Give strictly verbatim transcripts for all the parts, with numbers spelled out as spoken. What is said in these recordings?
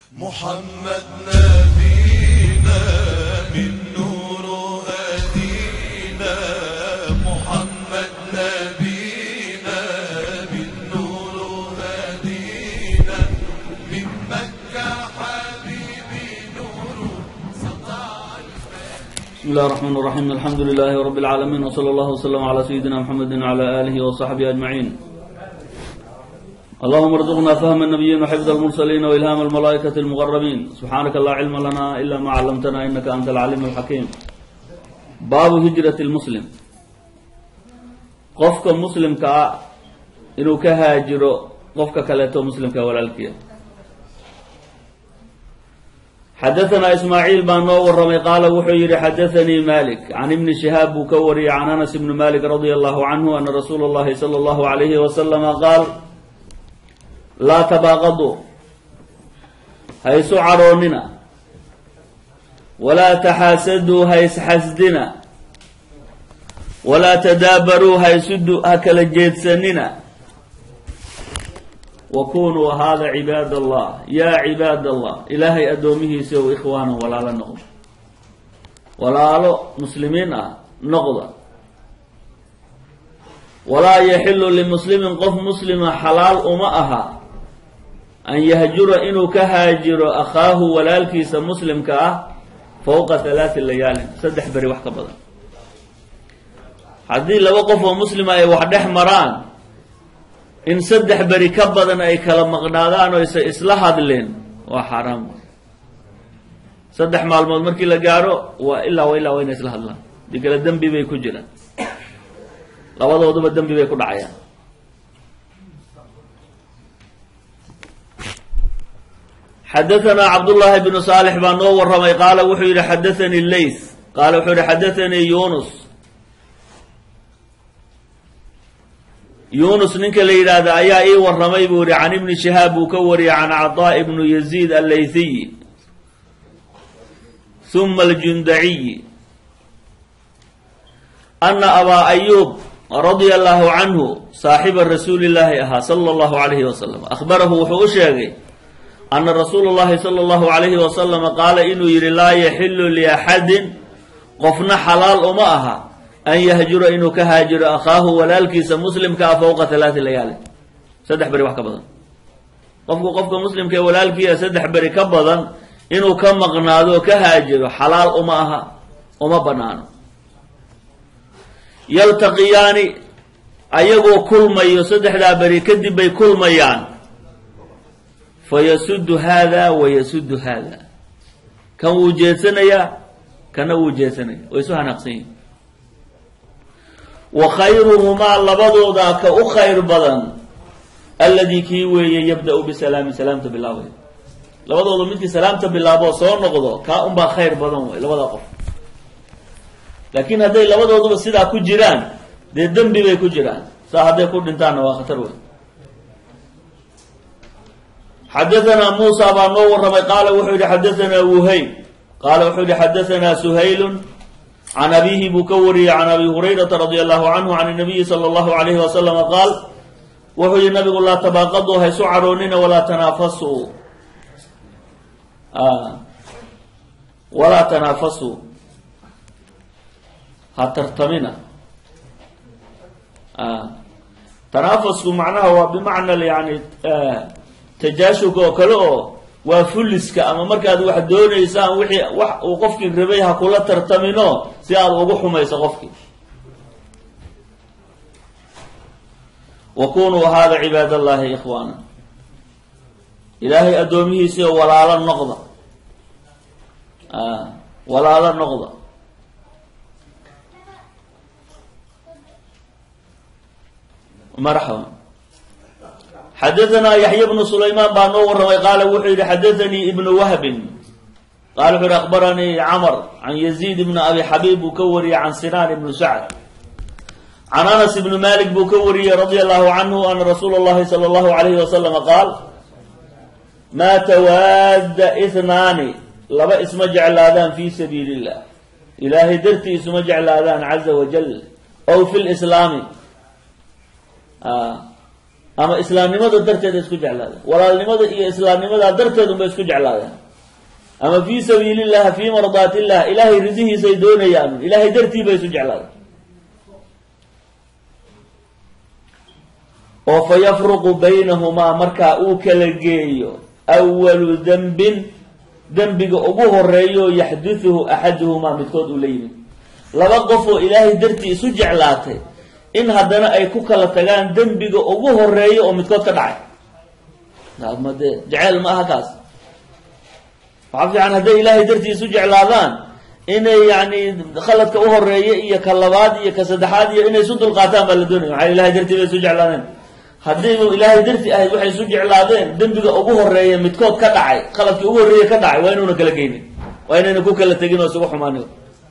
محمد نبينا من نور هدينا، محمد نبينا من نور هدينا، من مكة حبيبي نور سطع. بسم الله الرحمن الرحيم. الحمد لله رب العالمين، وصلى الله وسلم على سيدنا محمد وعلى آله وصحبه أجمعين. اللهم ارزقنا فهم النبيين وحفظ المرسلين وإلهام الملائكة المقربين. سبحانك لا علم لنا إلا ما علمتنا إنك أنت العليم الحكيم. باب هجرة المسلم. قفك مسلم كا إنه كهاجر قفك كلته مسلم كولالكيا. حدثنا إسماعيل بن نور قال وحير حدثني مالك عن ابن شهاب وكوري عن أنس بن مالك رضي الله عنه أن رسول الله صلى الله عليه وسلم قال: لا تباغضوا هيس عروننا، ولا تحاسدوا هيس حسدنا، ولا تدابروا هيسدوا هكل جيتسننا، وكونوا هذا عباد الله يا عباد الله إلهي أدومه سوى إخوانا ولا لا نقض ولا لا مسلمين نقض. ولا يحل لمسلم قف مسلم حلال أمأها أن يهجر إنه كهاجر أخاه ولا الكيس مسلم كأه فوق ثلاث ليال سدح بري وحكا بدن. حدي لو وقف مسلم أي وحده مران إن سدح بري كبدن أي كلام مغنادان وإصلاح هذلين وحرام. سدح مع المركي لجارو وإلا وإلا وين إصلاح الله دي كلا الدم بي بيكجرا لو هذا وضب الدم بي بيكون عيان. حدثنا عبد الله بن صالح بن نور رمي قال وحير حدثني الليث قال وحير حدثني يونس يونس نك ليلاد ايا اي ورمي بوري عن ابن شهاب وكوري عن عطاء بن يزيد الليثي ثم الجندعي أن أبا أيوب رضي الله عنه صاحب الرسول الله صلى الله عليه وسلم أخبره وحوشيغي أن رسول الله صلى الله عليه وسلم قال إنه يري لا يحل لأحد قفنا حلال أمأها أن يهجر إنه كهاجر أخاه ولا الكيس مسلم كفوق ثلاث ليال سدح بري وحكا بدن. قفك قفك مسلم كولا الكيس سدح بري كبدن إنه كم مغنادو كهاجر حلال أمأها أما بنانو يلتقيان أيغو كل ما يسدح لا بري كدب بي كل ميان فيسد هذا ويسد هذا كان وجهتنا يا كان وجهتنا ويسوها نقصين. وخيرهما لبضو ذاك أخير بدن الذي كيوي يبدأ بسلام سلامة بالله لبضو منك سلامة بالله بصور نقضو كأم بخير بدن لبضو قف. لكن هذا لبضو بس سيدا كجيران دي الدم بي كجيران ساعة يكون انتان وخطر وين. حدثنا موسى بن نور قال وحيد حدثنا وهيب قال وحيد حدثنا سهيل عن أبيه بكوري عن أبي هريرة رضي الله عنه عن النبي صلى الله عليه وسلم قال وحيد النبي قال لا تباغضوا هي سعرونين ولا تنافسوا آه ولا تنافسوا هترتمنا آه تنافسوا معناه بمعنى يعني آه تجاشوك وكله وفلسك أما مركز واحد دون إنسان وحي وح وقفك ربيها كلها ترتمنه سيار وقفه ما يسقفك. وكونوا هذا عباد الله إخوانا إلهي أدومه سوى ولا على النقضة آه ولا على النقضة. مرحبا. حدثنا يحيى بن سليمان بن نور قال وحيد حدثني ابن وهب قال وحيد أخبرني عمر عن يزيد بن أبي حبيب بكوري عن سنان بن سعد عن أنس بن مالك بكوري رضي الله عنه أن رسول الله صلى الله عليه وسلم قال ما تواد اثنان لبا اسم جعل آذان في سبيل الله إلهي درتي اسم جعل آذان عز وجل أو في الإسلام آه ama islaamnimada darteeda isku jeclaadeen walaalnimada iyo islaamnimada darteed unbay isku jeclaadeen ama fii sabiilillah fii mardaatillah ilaahay ridihiisay doonayaan ilaahay dartii bay isu jeclaadeen oo fa yafruqu baynahumaa markaa uu kala geeyo awalu dembin dembiga ugu horeeyo yaxdutuhu axaduhumaa midkood uu la yimid laba qof oo ilaahay dartii isu jeclaatay in haddana ay ku kala tagaan dembiga ugu horeeyo oo midkood ka dhacay made jeceyl ma aha kaas waxaa fiican hadday ilaahay dartii isu jeclaadaan inay yani khaladka u horeeya iyo ka labaad iyo ka saddexaad iyo inay isu dulqaataan baa la doonaya maxaa ilahay dartii bay isu jeclaadeen haddayba ilaahay dartii ahayd waxay isu jeclaadeen dembiga ugu horeeya midkood ka dhacay khaladkii ugu horreeya ka dhacay waa inuuna kala geynin waa inayna ku kala tegin oo isugu xumaaniyo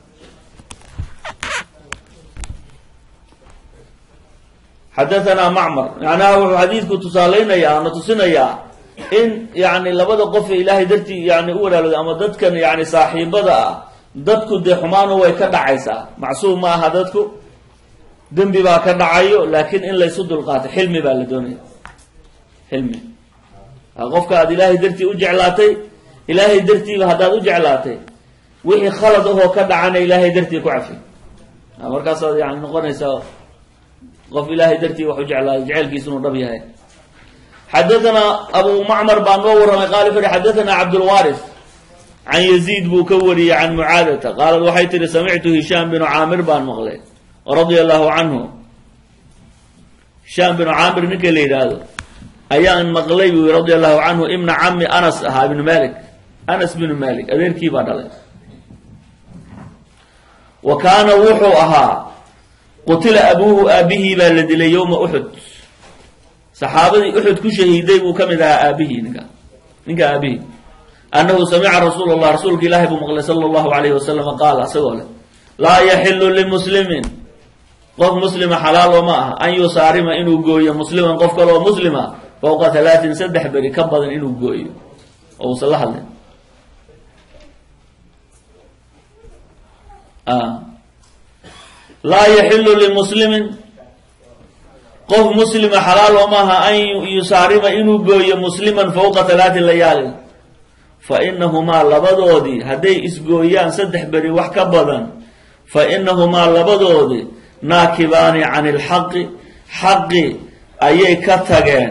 xadahanaa macmar macnaha wuxuu xadiidku tusaaleynayaa na tusinayaa in yani labada qof ee ilaahay dartii yani u walaalooday ama dadkan yani saaxiibada ah dadku dee xumaano way ka dhacaysaa macsuum ma aha dadku dembi baa ka dhacayo laakiin in laysu dulqaato xilmi baa la doonaya xilmi qofka aada ilaahay dartii u jeclaatay ilaahay dartiiba haddaad u jeclaatay wixii khalad ahoo ka dhacana ilaahay dartii ku cafi markaasaad yani noqonaysaa qof ilaahay dartii wax u jeclaaday jeceylkiisu inuu dhab yahay xadahanaa abu macmar baa noo warramay qaali furi xadahanaa cabdulwaaris can yaziid buu ka wariyey can mucaadata qaalad waxay tihi samictu hishaam binu caamir baan maqlay radia allahu canhu hishaam binu caamir ninka la yidhaahdo ayaan maqlay buu radia allahu canhu ibna cami anas ahaa ibnu malik anas binu malik adeerkii baa dhalay wa kaana wuxuu ahaa qutila abuuhu aabihii baa la dilay yowma uxud saxaabadii uxud ku shahiiday buu ka mid ahaa aabihii ninka ninka aabihii annahu samica rasuul allah rasuulka ilaahay buu maqlay sala allahu alayhi wasalam qaala isagoo leh laa yaxilu limuslimin qof muslima xalaal oo ma aha an yusaarima inuu gooyo musliman qof kale oo muslima fowqa halaatin saddex beri ka badan inuu gooyo oo uusan la hadlin laa yaxilu limuslimin qof muslima xalaal oo maaha an yusaarima inuu gooyo musliman fowqa halaatin layaalin fa inahumaa labadoodii hadday isgooyaan saddex beri wax ka badan fa inahumaa labadoodii naakibaani cani ilxaqi xaqi ayay ka tageen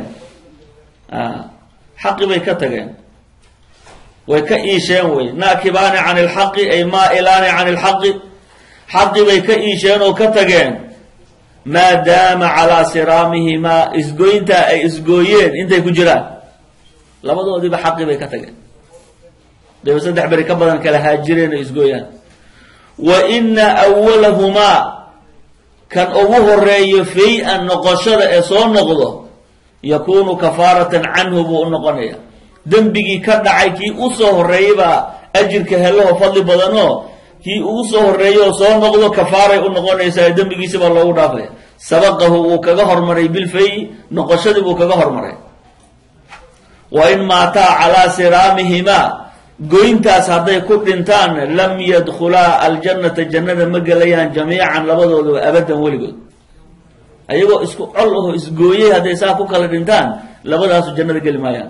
xaqi bay ka tageen way ka iisheen wey naakibaani cani ilxaqi ay maa'ilaani cani ilxaqi xaqi bay ka iisheen oo ka tageen maadaama calaa siraamihimaa isgooyintaa ay isgooyeen intay ku jiraan labadoodiiba xaqi bay ka tageen dayba saddex beri ka badan kala haajireen ay isgooyaan wa ina awalahumaa kan ugu horeeyo fay-an noqoshada ee soo noqdo yakuunu kafaaratan canhu buu u noqonaya dembigii ka dhacay kii u soo horreeyay baa ajirka helaho fadli badanoo kii ugu soo horreeyo oo soo noqdo kafaaray u noqonaysaa dembigiisi baa loogu dhaafaya sabaqahu wuu kaga hormaray bilfay noqoshadii buu kaga hormaray wa in maataa calaa siraamihimaa goyntaas hadday ku dhintaan lam yadkhulaa aljannata jannada ma gelayaan jamiican labadooduba abadan weligood ayagoo isku col aho isgooyey hadday saa ku kala dhintaan labadaasu jannada geli maayaan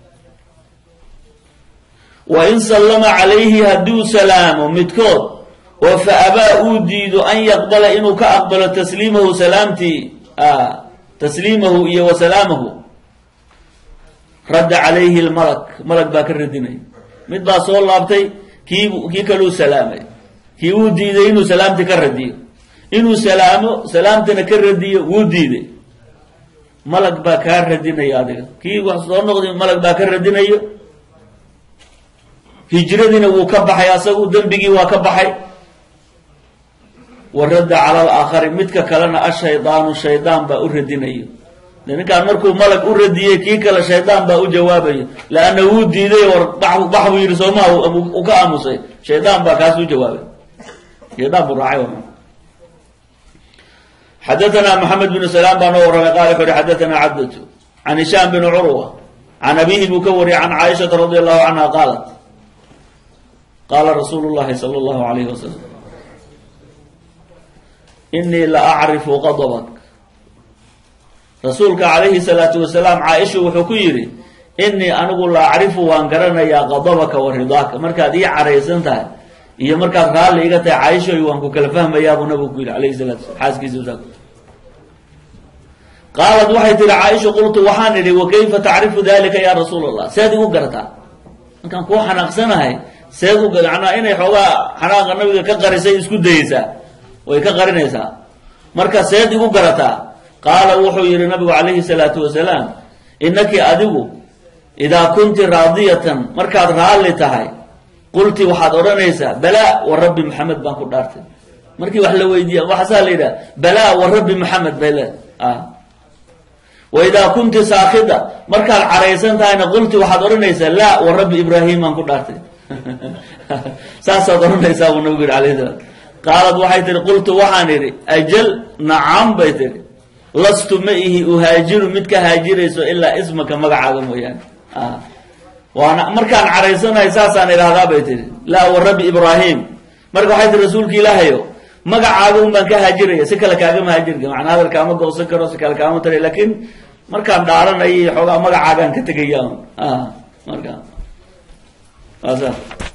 wa in sallama calayhi hadduu salaamo midkood oo fa abaa uu diido an yaqbala inuu ka aqbalo tasliimahu salaamtii tasliimahu iyo wa salaamahu radda calayhi lmalak malag baa ka radinaya mid baa soo laabtay kii kii kaluu salaamay kii wuu diiday inuu salaamtii ka radiyo inuu salaamo salaamtana ka radiyo wuu diiday malag baa kaa radinaya adiga kii wax soo noqday malag baa ka radinayo hijradiina wuu ka baxay asagu dembigii waa ka baxay wa radda cala alaakhari midka kalena ashaydaanu shaydaan baa u radinayo ninkaan markuu malag u radiyey kii kale shaydaan baa u jawaabayo laanna wuu diiday war bax buu yidhi soomaa u ka aamusay shaydaan baa kaas u jawaabay shaydaan buu raacay xadahanaa maxamed binu salaam baa noo warramay qaala wuxu uhi xadahanaa cabdatu can hishaam bini curwa can abihi buu ka wariyay can caaishata radi allahu canha qaalat qaala rasuulu llahi sala allahu alayhi wasalam inii la acrifu qadabak rasuulka calayhi salaatu wasalaam caaisha wuxuu ku yidhi innii anigu la acrifu waan garanayaa qadabaka wa ridaaka markaad ii caraysan tahay iyo markaad raalli iga tahay caaishoy waan ku kala fahmayaabuu nabigu ku yidhi calayhi salaatu wasalaam xaaskiisa wasaak qaalat waxay tihi caaisha qultu waxaan idhi wa kayfa tacrifu dalika yaa rasuul allah seed igu garataa markaan kuu xanaaqsanahay seed u macnaa inay xoogaa xanaaqa nabiga ka qarisay isku dayeysaa way ka qarinaysaa marka seed igu garataa qaala wuxuu yidhi nabigu calayhi salaatu wasalaam innaki adigu idaa kunti raadiyatan markaad raalli tahay qulti waxaad odhanaysaa balaa wa rabbi maxamed baan ku dhaartay markii wax la weydiiya waxaasaa la yidhaha balaa wa rabbi maxamed bay leedahay wa idaa kunti saakhida markaad caraysan tahayna qulti waxaad odhanaysaa laa wa rabbi ibraahim baan ku dhaartay saasaad odhanaysaa buu nabigu yidhi alayhi salaam qaalad waxay tihi qultu waxaan idhi ajal nacam bay tihi lastu ma ihi uhaajiru mid ka haajirayso ilaa ismaka magacaaga mooyaane waana markaan caraysanahay saasaan idhahdaa bay tihi laa wa rabbi ibraahim marka waxay tihi rasuulka ilaahayo magacaaga un baan ka haajiraya si kale kaagama haajirka macnaa hadal kaama goosan karo si kale kaama taray laakiin markaan dhaaranayo xoogaa magacaagaan ka tegaya marka waasa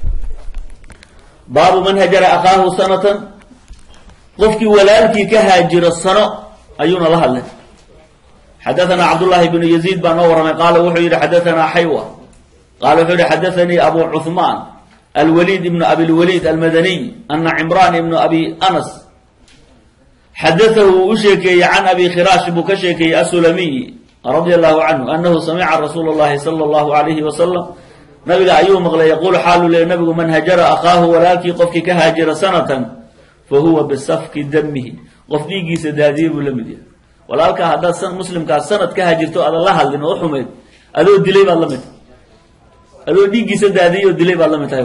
baabu man hajara akhaahu sanatan qofkii walaalkii ka haajiro sano ayuuna la hadlay xadaثana cabdullahi bnu yaziid baa noo warramay qaala wuxuu yihi xadaثana xaywa qaala wuxuu yihi xadaثanii abu cuثmaan alwaliid ibnu abi lwaliid almadaniy ana cimraan ibnu abi anas xadaahu uu u sheekeeyey can abi khiraash buu ka sheekeeyey asulamiyi radia allahu canhu anahu samica rasuul اllahi salى اllahu alayhi wasalam nabiga ayuu maqlay yaquulu xaalu le nabigu man hajara akhaahu walaalkii qofkii ka haajira sanatan fa huwa bisafki damihi qof dhiiggiisa daadiye buu la mid yahay walaalkaa haddaad muslimkaas sanad ka haajirto aadan la hadlin oo xumayd adoo dilay baad la mid tahay adoo dhiiggiisa daadiyey oo dilay baad la mid tahay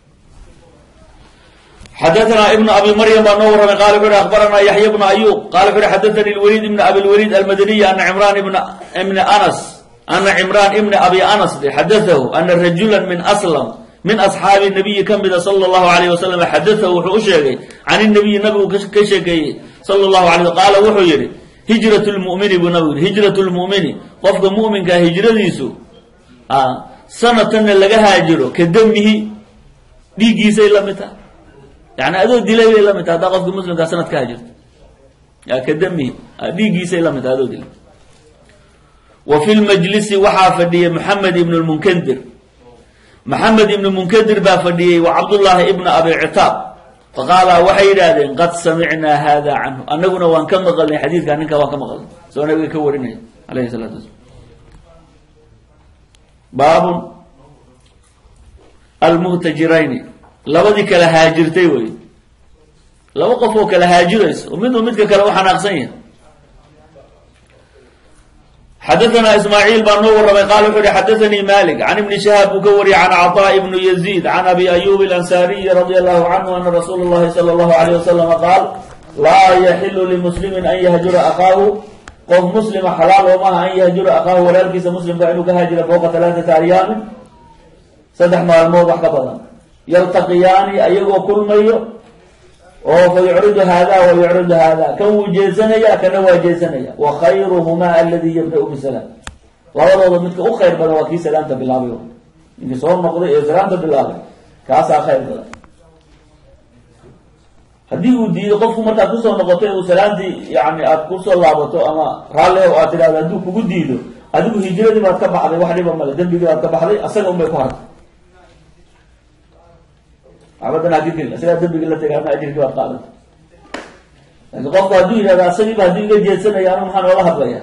xadaثana ibnu abi maryam baa noo warramay qala wuxu uhi akhbaranaa yaxya bnu ayub qala wuxu uhi xadaثani lwaliid ibn abi lwaliid almadaniy ana cimraan ibna anas ana cimraan ibna abi anas xadaahu ana rajula min aslam min asxaabi nabiyi ka mida sala allahu alayh wasalam xadaahu wuxuu u sheegay can inabiyi nabigu ka sheekeeyey sala allahu alay qaala wuxuu yidhi hijrat lmumini buu nabigu yihi hijrat lmumini qofka mu'minkaa hijradiisu sanatanna laga haajiro ka damihi dhiiggiisay la mid tahay yani adoo dilay bay la mid tahay haddaa qofka muslimkaa sanad ka haajirto ka damihi dhiiggiisay la mid tahay adoo dilay wa fi lmajlisi waxaa fadhiyey maxamed ibn lmunkadir maxamed ibnu munkadir baa fadhiyey wa cabdullaahi ibna abi citaab faqaala waxay yidhaahdeen qad samicnaa hada canhu annaguna waan ka maqalnay xadiidkaa ninkaa waan ka maqalnay soo nabiga ka warinaya alayhi salaatu wasalam baabun almuhtajirayni labadii kala haajirtay wey laba qof oo kala haajirayso oo miduu midka kale u xanaaqsan yahay xadaثna ismaaciil baa noo warramay qaala wuxuu uhi xadaثanii malik can ibni shahaab buu ka wariyay can caطaa ibnu yaziid can abi ayub اlansariyi radi allahu canhu ana rasuula اllahi salى اllahu alayh wasalama qaal laa yaxilu limuslimin an yahjura akhaahu qof muslima xalaal oo maaha an yahjura akhaahu walaalkiisa muslimka inuu ka haajira fowqa alaaثata aryaamin saddex maalmood wax ka badan yaltaqiyaani ayagoo kulmayo oo fa yucridu hada wa yucridu hada kan wuu jeesanaya kana waa jeesanaya wa khayruhumaa aladi yabda-u bisalaam labadooda midka u khayr badan waa kii salaamta bilaabay ninkii soo noqday ee salaamta bilaabay kaasaa khayr badan haddii uu diido qofku markaad kusoo noqotay uu salaamtii yani aad kusoo laabato ama raalle aad tidhahdo hadduu kugu diido adigu hijradii baad ka baxday wax dhiba male dembigii baad ka baxday asaga unbay ku hartay abadan ajirki isagaa dembigii la tegay ama ajirkii baad qaadata laakiin qofku hadduu yidhahdo asagiiba hadduu iga jeedsanaya anu maxaan oola hadlaya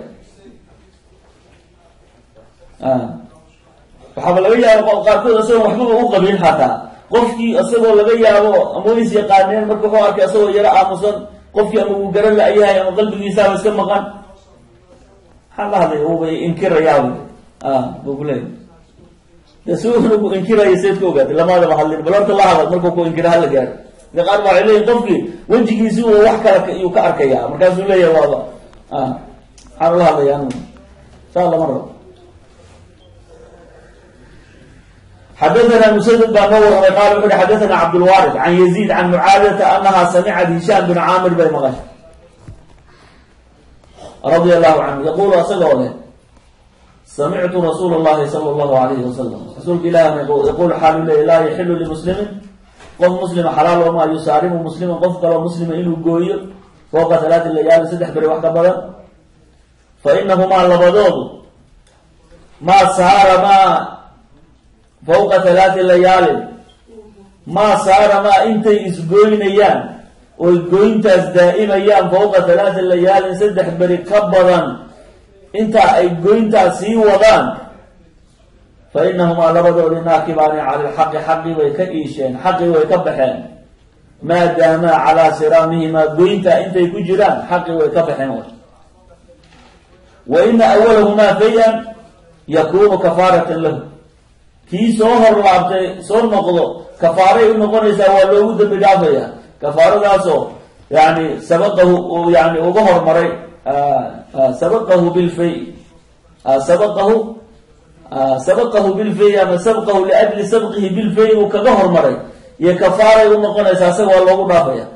waxaaba laga yaaba qaarkood isagoo waxbaba u qabin hataa qofkii isagoo laga yaabo ama ways yaqaaneen marka wuxuu arkay isagoo yaro aamusan qofkii ama wuu garan la-yahay ama qalbigiisaaba iska maqan maxaan la hadlaya uba inkirayaab buu kuleeyahy de si unagu inkiraya sayd ka ogaatay lamadaba hadlin bal horta la hadal markuu ku inkira hala gaaro ida qaar ba waxay leeyihin qofkii wejigiisi u wax kale iyuu ka arkaya markaasuu leeyahay waaba maxaan ula hadlaya anu saa lama rabo xadaثna msdd baa noo warramay qaal wuxu uhi xadaثna cabdulwarid can yaziid can mucaadata anaha samicat hishaam bin caamir bay maqashay رضي الله عنه يقول أسأله سمعت رسول الله صلى الله عليه وسلم رسول الله يقول حال لا يحل لمسلم قف مسلم حلال وما يسارم مسلم قف قال مسلم إنه قوي فوق ثلاث الليال سدح بري وحده بدل فإنهما لبضوض ما سهر ما فوق ثلاث الليال ما سهر ما انت اسقوين ايام والقوين تازدائم ايام فوق ثلاث الليال سدح بري كبضا انت اي قوين تاسي وضان فإنهما لبضوض ناكبان على الحق حقي ويكئيشين حقي ويكبحين ما داما على سرامهما قوين تا انت يكجران حقي ويكبحين وإن أولهما فيا يكون كفارة له كي سوهر لعبتي سور نقضو كفارة نقول إذا ولو ذب دافيا كفارة داسو يعني سبقه يعني وظهر مري آآ آآ سبقه بالفي آآ سبقه آآ سبقه بالفي أما سبقه لأجل سبقه بالفي وكظهر مري يا كفارة نقول إذا سوى ولو دافيا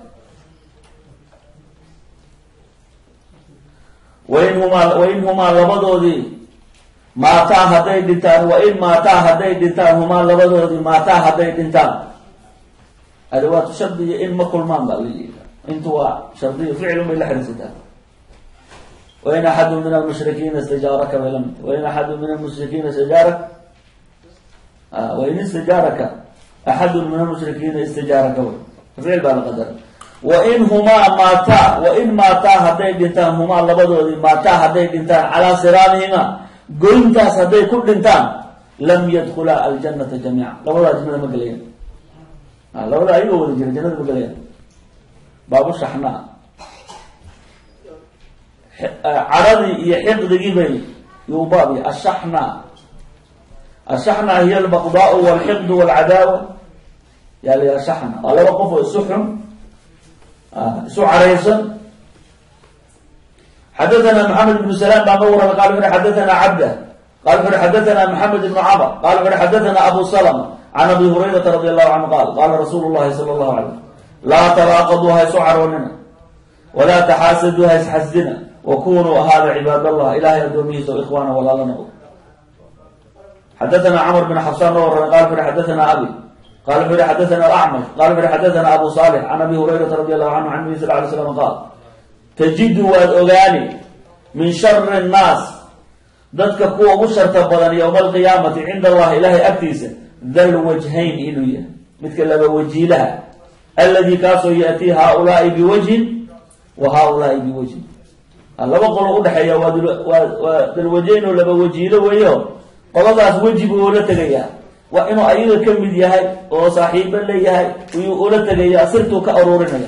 وإنهما وإنهما لبضودي ماتا هدي دنتان وإن ماتا هدي دنتان هما لبضودي ماتا هدي دنتان أدوات شرطية إن مكل مان بالي انتوا شرطية فعل من الحرسة وإن أحد من المشركين استجارك ولم وإن أحد من المشركين استجارك آه وإن استجارك أحد من المشركين استجارك فعل بالقدر وإن هما ماتا وإن ماتا هدي دنتان هما لبضودي ماتا هدي دنتان على سرامهما قلنتاس هدي كل دنتان لم يدخلا الجنة جميعا لولا جنة مقلين لولا أيوه ودي جنة مقلين باب الشحناء عرضي يحق دقيبي يوبابي الشحناء الشحناء هي البغضاء والحقد والعداوة يعني الشحناء الله وقفوا السحن سوء عريسا حدثنا محمد بن سلام بابور قال فر حدثنا عبده قال فر حدثنا محمد بن عمر قال فر حدثنا أبو سلمة عن أبي هريرة رضي الله عنه قال قال رسول الله صلى الله عليه وسلم لا تراقضوا هاي سعر وننا ولا تحاسدوا هاي حسدنا وكونوا هذا عباد الله إلهي أدوميس وإخوانا ولا لنا. حدثنا عمر بن حفصان قال فر حدثنا أبي قال فر حدثنا أعمش قال فر حدثنا أبو صالح عن أبي هريرة رضي الله عنه عن النبي صلى الله عليه وسلم قال تجد والأغاني من شر الناس ذاتك قوة مشرطة بدن يوم القيامة عند الله إلهي أكتيسة ذا الوجهين إلوية مثل لما وجه لها الذي كاسو يأتي هؤلاء بوجه وهؤلاء بوجه الله بقول أقول حيا وذا الوجهين لما وجه له ويوم قلت وجه ولا تغيا وإنه أيضا كم بديهاي وصاحبا ليهاي ويقول تغيا صرت كأرورنا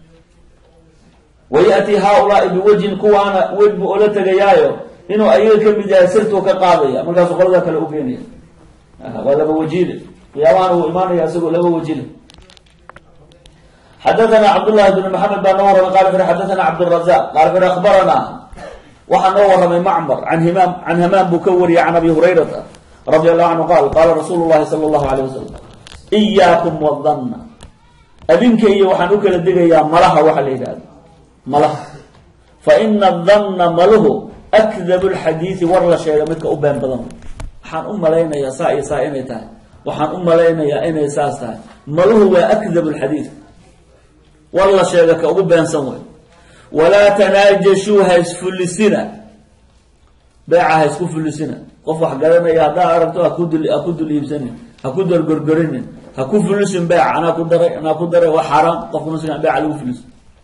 ويأتي هؤلاء بوجه كوانا وجه ولا تغيايو إنه أيضا كم بديهاي صرت كقاضية مركز قلت كالأوبيني ولا بوجه يا وإيمان يسوع له وجه. حدثنا عبد الله بن محمد بن نور قال فر حدثنا عبد الرزاق قال فر أخبرنا وحنور من معمر عن همام عن همام بكوري عن أبي هريرة رضي الله عنه قال قال رسول الله صلى الله عليه وسلم إياكم والظن أبنك إيه وحنوك لديك يا ملها وحليداد ملها فإن الظن مله أكذب الحديث ورلا شيء لمدك أبان بظن حان أم لينا يا سائي سائي تاي وحان أم لينا يا إنا يساس تاي مله هو أكذب الحديث والله شيء لك أبان سموي ولا تناجشوا هيسفل السنة بيعها هيسفل السنة قفوا حقالنا يا دا عرفتوا أكود اللي أكود اللي يبسني أكود الجرجرين أكود فلوس بيع أنا أكود دري أنا أكود دري وحرام قفوا مثلا بيع على فلوس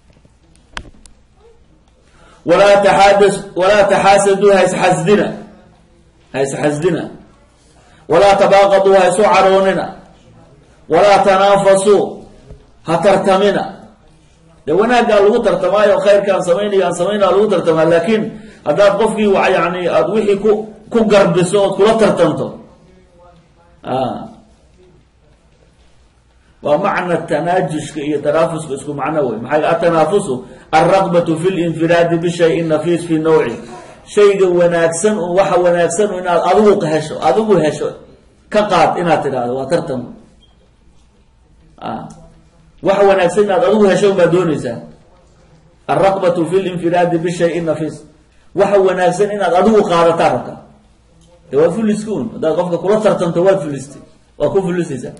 ولا تحادث ولا تحاسدوا هيس حسدنا هيس حسدنا ولا تباغضوا هيس عروننا ولا تنافسوا هترتمنا لو أنا قال له ترتمايا وخير كان سميني كان سمينا له ترتما لكن هذا قفقي ويعني أضوحي كو كو قرب الصوت كلا ترتمته آه ومعنى التناجش يتنافس اسمه معنوي محل التنافس الرغبة في الانفراد بشيء نفيس في النوع شيء وناكسن وح وناكسن إن أذوق هشو أذوق هشو كقاد إن هذا وترتم آه وح وناكسن أذوق هشو ما دون إنسان الرغبة في الانفراد بشيء نفيس waxa wanaagsan inaad adigu qaadataa rabta de waa fuliskuun haddaad qofka kula tartanto waad fulistay waa ku fulisaysaa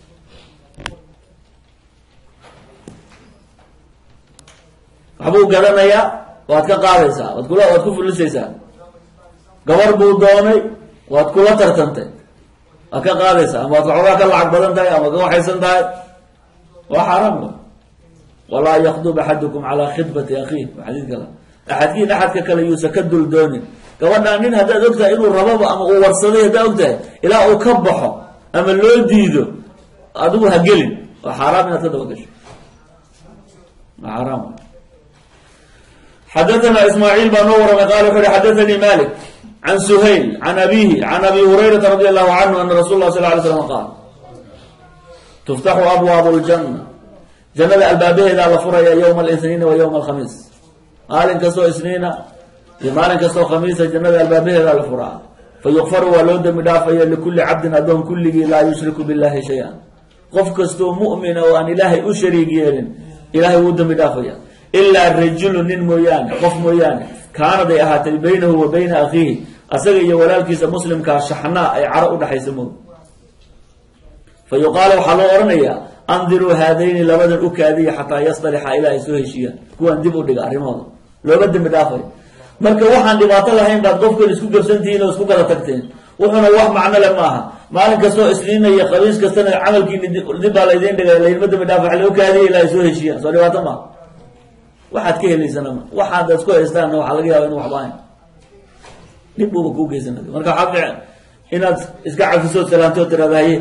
waxbuu garanayaa waad ka qaadaysaa waad kula waad ku fulisaysaa gabar buu doonay waad kula tartantay waad ka qaadaysaa ama waad waxoogaa ka lacag badan tahay ama ka waxaysan tahay waa xaaraam walaa yakdub axadukum calaa khidbati akhiih waa xadiid kale axadkiin axadka kale yuusa ka dul doonin gabadhaan nin haddaad ogtahay inuu rababa ama uu warsaday haddaad ogtahay ilaa uu ka baxo ama loo diido adigu ha gelin waa xaaraam inaad ka daba gasho waa xaaraam xadaثna ismaaciil baa noo waramay qala wuxu uhi xadaثanii malik can suhayl can abihi can abi hurayrata radi allahu canhu ana rasul lah sal lay slam qaal tuftaxu abwaabu اljana jannada albaabaheedaa la furaya ywma اlاثniina wa ywma alkhamiis maalin kastoo isniina iyo maalin kastoo khamiisa jannada albaabaheedaa la furaa fayukfaru waa loo dembi dhaafaya likuli cabdin addoon kulligii laa yushriku billahi shay-an qof kastoo mu'mina oo aan ilaahay u shariig yeelin ilahay wuu dembi dhaafaya ilaa rajulu nin mooyaane qof mooyaane kaanad ay ahaatay baynahu wa bayna akhiihi asaga iyo walaalkiisa muslimkaa shaxnaa ay caro udhaxaysa moog fa yuqaala waxaa loo odhanayaa andiruu haadayni labadan u kaadiya xataa yasdalixa ilaa ay soo heshiiyaan kuwaan dib u dhiga arrimahooda looga dembi dhaafay marka waxaan dhibaato lahayn baad qofkan isku garsantihiin oo isku kala tagteen wuxuuna wax macno le maaha maalin kastoo isniina iyo qabiis kastana camalkiini dib baa laydiin dhigay laydinma dembi dhaafa waa loo kaadiya ilaa ay soo heshiiyaan soo dhibaato maaha waxaad ka helaysana waxaad isku haystaanna waxaa laga yaaba inu waxba ahayn dhib buuba kuu geysanay marka waxaa fiican inaad iska cafisood salaantood tiraada haye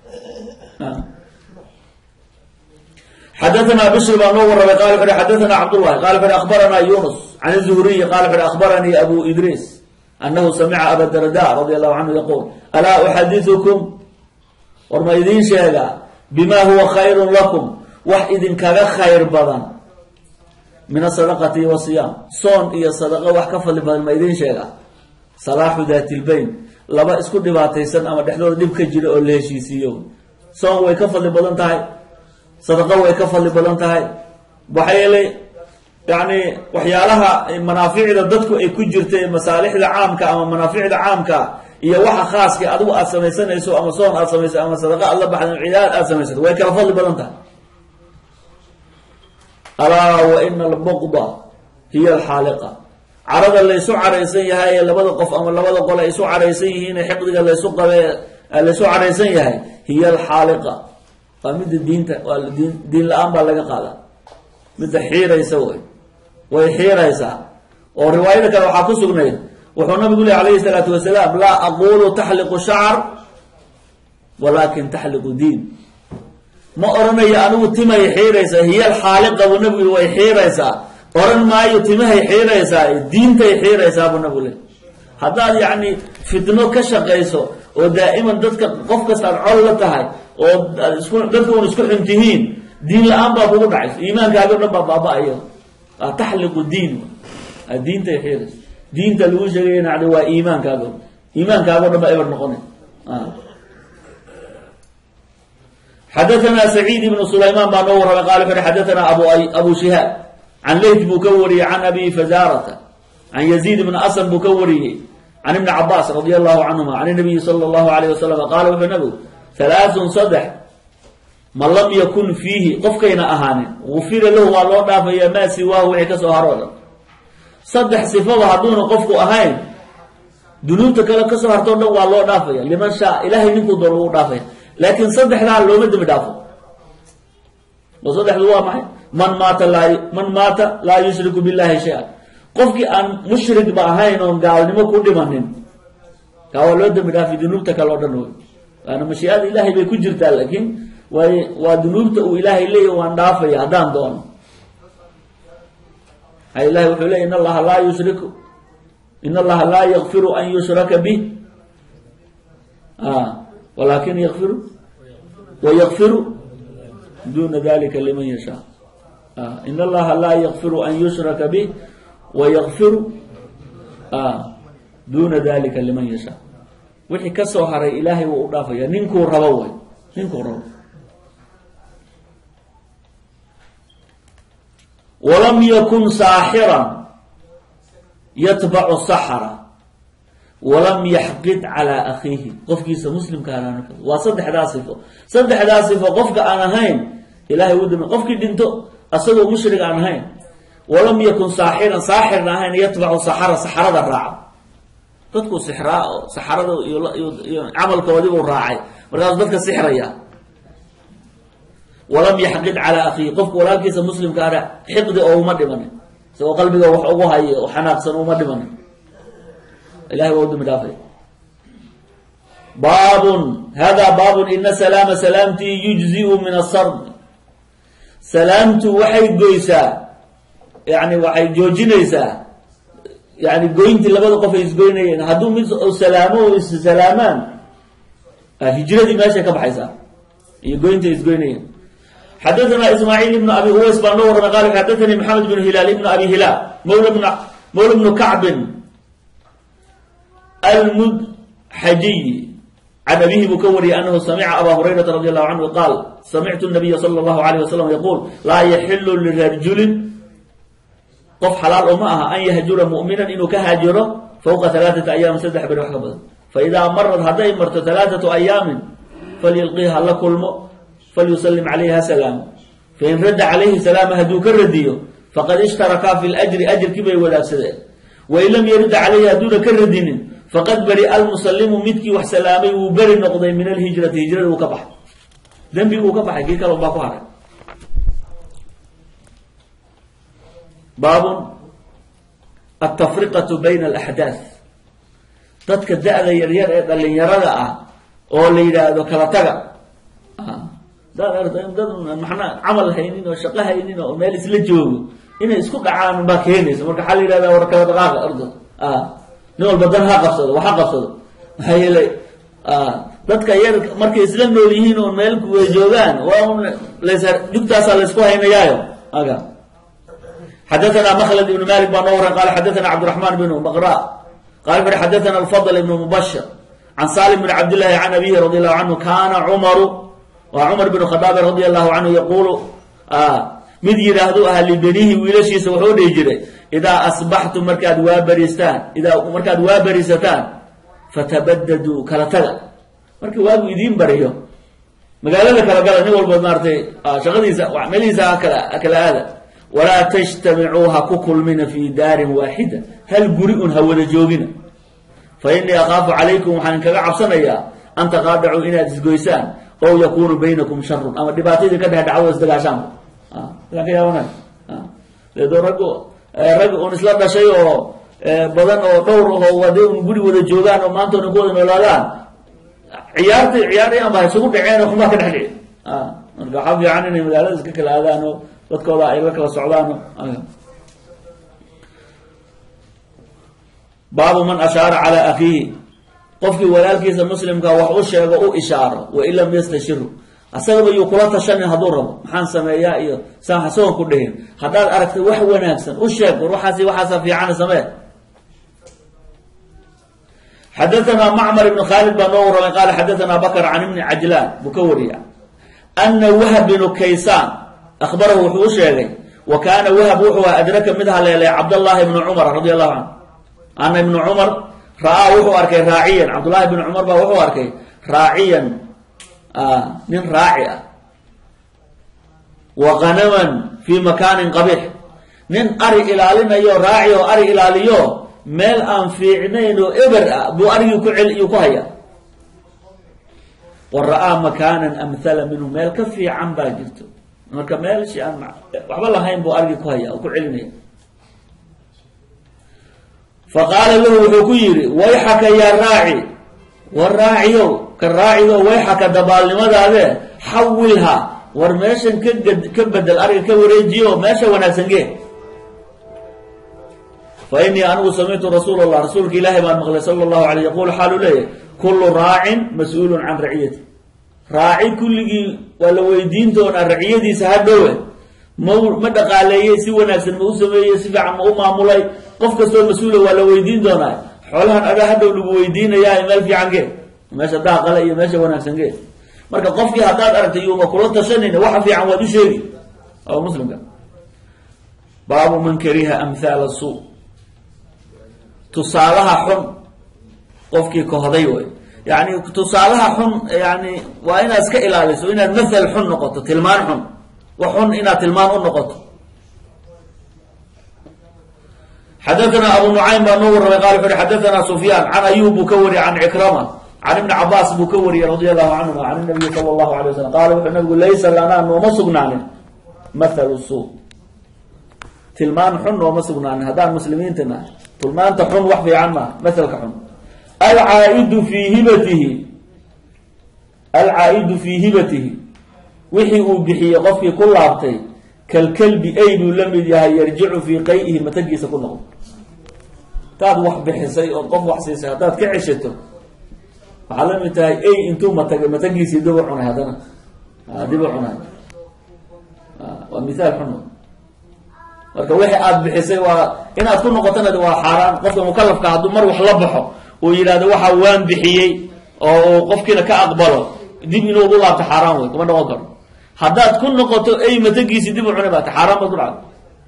xadaثna bشr baa noo warramay qala wuxu uhi xadaثna cabdالlahi qala wuxu uhi akhbarana yunus can الzuhriyi qala wuxu uhi akhbaranii abu idriis anahu samica aba darda radi allahu canhu yaquul alaa uxadiثukum war ma idiin sheegaa bima huwa khayru lakum wax idinkaga khayr badan min asadaqati wasiyaam soon iyo sadaqo wax ka fadli badan ma idiin sheegaa salaaxu daati lbayn laba isku dhibaataysan ama dhexdooda dhib ka jira oo la heshiisiiyo soon way ka fadli badan tahay sadaqo way ka fadli badan tahay waxaa yeelay yani waxyaalaha manaaficda dadku ay ku jirta masaalixda caamka ama manaaficda caamka iyo waxa khaaska adigu aad samaysanayso ama soon aad samayso ama sadaqa aad la baxda cibaad aad samaysato way kala fadli badan tahay alaa wa ina albuqda hiya alxaaliqa carada laysu caraysan yahay ee labada qof ama labada qol ay isu caraysan yihiin ee xiqdiga laysu qabe laysu caraysan yahay hiya alxaaliqa waa midda diinta waa diin diin la-aan baa laga qaadaa midda xiiraysa way way xiiraysaa oo riwaayada kale waxaa ku sugnayd wuxuu nabigu lehi alayhi salaatu wasalaam laa aqulu taxliqu shacr walaakin taxliqu diin ma oranayo anigu timay xiiraysaa hiya alxaaliqa buu nabigu way xiiraysaa oran maayo timahay xiiraysaa diintay xiiraysaa buu nabigu lehi haddaad yacni fitno ka shaqayso oo daa'iman dadka qof kasta aad col la tahay oo isku dadka un isku xun tihiin diin la-aan baa kugu dhacayso iimaankaaga o dhan baa baaba-ayo waa taxliqu diin diintay xiiraysa diinta lagu sheegay nacdi waa iimaankaaga iimaankaaga o dhan baa eber noqonay xadaثna سacيid ibn sulayman baa noo warramay qala wuxu uhi xadaثna abu abu shihaab can leyt buu ka wariyey can abi fazarata can yaziid ibn asad buu ka wariyey can ibni cabaas radi allahu canhuma can الnabiyi salى اllahu alayh wasalam qaala wuxuu nabigu halaaثun saddex man lam yakun fiihi qofkayna ahaanin gufira lahu waa loo dhaafaya maa siwaahu wixii kasoo haro o dhan saddex sifaba hadduuna qofku ahayn dunuubta kale kasoo hartoo dhan waa loo dhaafaya liman shaa ilahay ninkuu doon ugu dhaafaya laakiin saddexdaa looma dembi dhaafo oo saddexdu waa maxay man maata laa man maata laa yushriku billahi shay-an qofkii aan mushrigba ahayn oon gaalnimo ku dhimanin kaa waa loo dembi dhaafi dunuubta kale oo dhan wey waana mashiicada ilaahay bay ku jirtaa laakiin way waa dunuubta uu ilaahay leeyahy waan dhaafaya haddaan doono a ilahay wuxuu leey in allaha laa yushriku in allaha laa yakfiru an yushraka bih walakin yakfiru wayakfiru duna dalika liman yashaa in allaha laa yakfiru an yushraka bih wayakfiru duna dalika liman yashaa wixii kasoo haray ilaahay wuu u dhaafaya ninkuu rabo way ninkuu rabo walam yakun saaxiran يتبع الصحراء ولم يحقد على أخيه قفكيس مسلم كان وصدح ذا صفه صدح ذا صفه قفك أنا هين إلهي ودم قفك دينتو أصله مشرك أنا هين ولم يكن ساحرا ساحر هين يتبع صحراء صحراء الراعي تذكر سحراء صحراء عمل كوديب الراعي ولكن ذلك السحرية ولم يحقد على أخيه قفك ولكن مسلم كان حقد أو مدمن سوى قلبك وحقوها وحناق سنو مدمن إلهي وود مدافع باب هذا باب إن سلام سلامتي يجزئ من الصرم سلامت وحي قيسا يعني وحي جوجينيسا يعني قوينتي لبدا قف يسقوينين هدو من سلامو سلامان هجرتي ماشي كبحيسا قوينتي يسقوينين حدثنا إسماعيل بن أبي هويس بن نور قال حدثني محمد بن هلال بن أبي هلال مولى بن مولى بن كعب المدحجي عن أبيه مكوري أنه سمع أبا هريرة رضي الله عنه قال سمعت النبي صلى الله عليه وسلم يقول لا يحل للرجل قف حلال أمها أن يهجر مؤمنا إنه كهاجره فوق ثلاثة أيام سدح بالوحكة فإذا مرت هذه مرت ثلاثة أيام فليلقيها لكل فليسلم عليها سلام فإن رد عليه سلام هدوك الرديو فقد اشتركا في الأجر أجر كبير ولا سدح وإن لم يرد عليه دون كردين فقد برئ المسلم متكي وحسلامي وبرئ نقضي من الهجرة هجرة وكبح ذنبي وكبح كيف قالوا باكوها باب التفرقة بين الأحداث تتكدأ ذي يريد اللي يرد أو اللي يرد كالتغى ده ده محنا عمل هينين وشقة هينين ومال يسلجوه إنه يسكت عن باكينيس مرك حالي هذا وركض دقاق أرضه آه نقول بدنها قصده وحق قصده هاي لي آه dadka yar markay isla nool yihiin oo meel ku joogan waa leesar dugtaas la isku haynayaayo aga حدثنا مخلد بن مالك بن نور قال حدثنا عبد الرحمن بن مغراء قال حدثنا الفضل بن مبشر عن سالم بن عبد الله عن أبيه رضي الله عنه كان عمر وعمر بن الخطاب رضي الله عنه يقول آه mid yiraahdo ahli banihi wiilashiisa wuxuu dhigi jiray ida asbahtum markaad waa baristaan ida markaad waa barisataan fatabaddadu kala taga markii waagu idin bariyo magaalada kala gala nin walba maartay shaqadiisa wax meeliisa kala kala aada wala tajtami'uha kukulmina fi daarin waahida hal guri'un hawada joogina fa inni aqafu alaykum waxaan kaga cabsanayaa an taqaadu inaad isgoysaan oo yakunu baynakum sharrun ama dhibaatada ka dhaxdhaco isdagaashaan لكن يا ولد لذا رجو رجو ونسلا دشيء أو بدن أو دور أو ودين بدي وده جودان أو ما أنتوا نقول إنه لا لا عيارتي عياري أما يسوق عيانا خما كده حلي آه نرجع حاجة يعني إنه لا لا زكك هذا إنه بتقول عيرك كلا سعودانه باب من أشار على أخيه قف ولالك إذا مسلم كوحوش يقول إشارة وإن لم يستشره asaga iyo kula tashanay haduu rabo maxaan sameeyaa iyo saan xasoon ku dhayn hadaad aragtay wax wanaagsan u sheeg ruuxaasi waxa fiican samee حدثنا معمر بن خالد بن نور قال حدثنا بكر عن ابن عجلان بكوريا أن وهب بن كيسان أخبره وحو شيغي وكان وهب وحو أدرك مدها ليلي عبد الله بن عمر رضي الله عنه أن ابن عمر رأى وحو أركي راعيا عبد الله بن عمر وحو أركي راعيا آه من راعية وغنما في مكان قبيح من أري إلى لنا يو راعي وأري إلى ليو مال أنفعنين وإبر بو أري يكعل يكهيا ورأى مكانا أمثل منه مال كفي عن باجرته مركا مال شيء أنمع والله هين بو أري يكهيا وكعلني فقال له حكيري ويحك يا راعي والراعيو كالراعي ويحك دبال لماذا هذا حولها ورماشن كبد الأرض كوريجيو ماشا وناسنجي فإني أنا سمعت رسول الله رسولك إلهي ما المغلى صلى الله عليه يقول حال لي كل راع مسؤول عن رعيته راعي كل ولو يدين دون الرعية سهدوه ما دقالي سوى ناس الموسمية سفع ما مولاي قفك سوى مسؤول ولو يدين دونه حولها أنا هذا ولو يدين يا إمال في عنجي ماشي دا قال ماشي wanaagsan geed marka qofkii hadaad aragtay yuma kula tashanina waxa fiican wad u sheegi oo muslimka baabu man kariha amthal as-suu tusaalaha xun qofkii kohday wey yani tusaalaha xun yani waa inaad iska ilaaliso inaad mathal xun noqoto tilmaan xun wax xun inaad tilmaan u noqoto xadaثna abu nucaym baa noo warramay qala wuxu uhi xadaثna sufyaan can ayub buu ka wariyay can cikrama can ibni cabaas buu ka wariyey radi allahu canhuma can nabiyi sala allahu alay wasalam qaala wuxuu nabigu laysa lanaa nooma sugnaanin mathalu suu tilmaan xun nooma sugnaanin haddaan muslimiinta nahay tilmaanta xun wax fiican maaha mathalka xun alcaa'idu fii hibatihi alcaa'idu fii hibatihi wixii uu bixiyey qofkii ku laabtay kalkalbi ay buu la mid yahay yarjicu fii qay'ihi matagiisa ku noqdo hadaad wax bixisay ood qof wax siisay haddaad ka ceshato waxaa la mid tahay ay intuu matagay matagiisii dibu cunay haddana dibu cunay waa mithaal xun marka wixii aada bixisay waa inaad ku noqotona waa xaaraan qofka mukalafka hadduu mar wax la baxo uu yidhahdo waxa waan bixiyey oo qofkiina ka aqbalo dib inuu ugu laabto xaaraan wey kuma noqon karo haddaad ku noqoto ay matagiisii dib u cunay baata xaaraan baad ku dhacda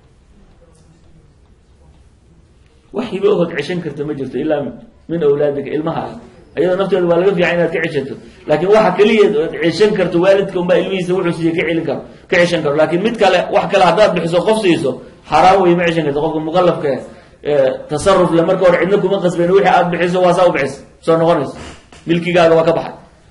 wax hibo ood ceshan karta ma jirto ilaa min awlaadika ilmaha iyadoo nafteeda waa laga fiican inaad ka ceshato laakiin waxa keliyeed ood ceshan karto waalidka unbaa ilmihiisa wuxuu siiye ka celin karo ka ceshan karo laakiin mid kale wax kale haddaad bixiso qof siiso xaaraan wey ma ceshan karto qofka mukalafka tasaruf le marka hore cidna kuma qasbayn wixii aada bixiso waa saa u bixiso soo noqonayso milkigaaga waa ka baxay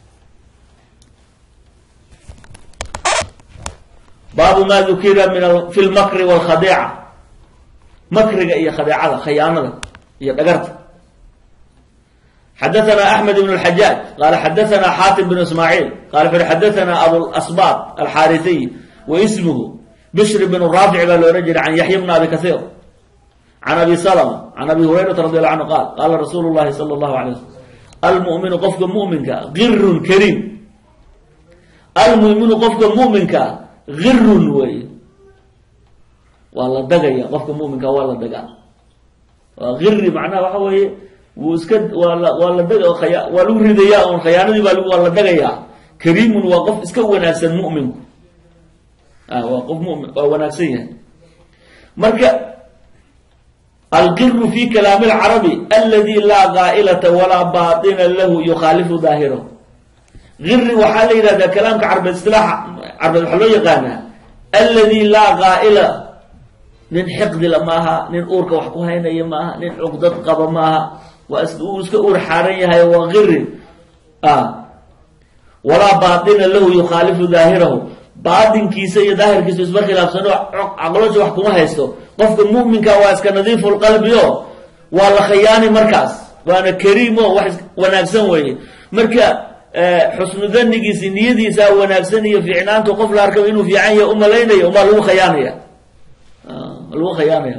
baabu ma dukira min fi lmakri walkhadiica makriga iyo khadeecada khayaanada iyo dhagarta xadaثna أحmed بن الحaجاaج qala xadaثna xاatim بن ismاعيل qala fui xadaثna abuاlasbاط alxاariثiy waismhu bشhr بن raafic baa loohan jiray can yaحya بn abi kaثيr can abi slmة can abi hurayrata radi allahu canhu qaal qaala rasuulu llahi sala allahu alay wasalam almuminu qofka muminkaa girun kariim almuminu qofka muminkaa girun wey waa la dagaya qofka muminkaa waa la dagaa waa giri macnaha waxa weeye wuu iska waa la waa la daga khaya waa lagu ridayaa un khayaanadii baa waa la dagayaa kariimun waa qof iska wanaagsan muminku ah waa qof mumin waa wanaagsan yahay marka algiru fi kalaam alcarabi aladi laa qaa'ilata walaa baatina lahu yukhaalifu daahirahu giri waxaa la yidhahdaa kalaamka carbeed istilaaxa carbeed waxaa loo yaqaanaa aladi laa qaa'ila nin xiqdila maaha nin uurka wax ku haynaya maaha nin cuqdad qaba maaha waa uu iska uur xaaran yahay waa giri ah walaa baatina lahu yukhaalifu daahirahu baatinkiisa iyo daahirkiisa isma khilaafsano caqlosha wax kuma haysto qofka muminka waa iska nadiifu lqalbi o waa la khayaani markaas waana kariim o wax wanaagsan weeye marka xusnu danigiisi niyadiisa wanaagsan iyo fiicnaantu qof la arkaba inuu fiican yahay umalaynayo umaa lagu khayaanaya lagu khayaanaya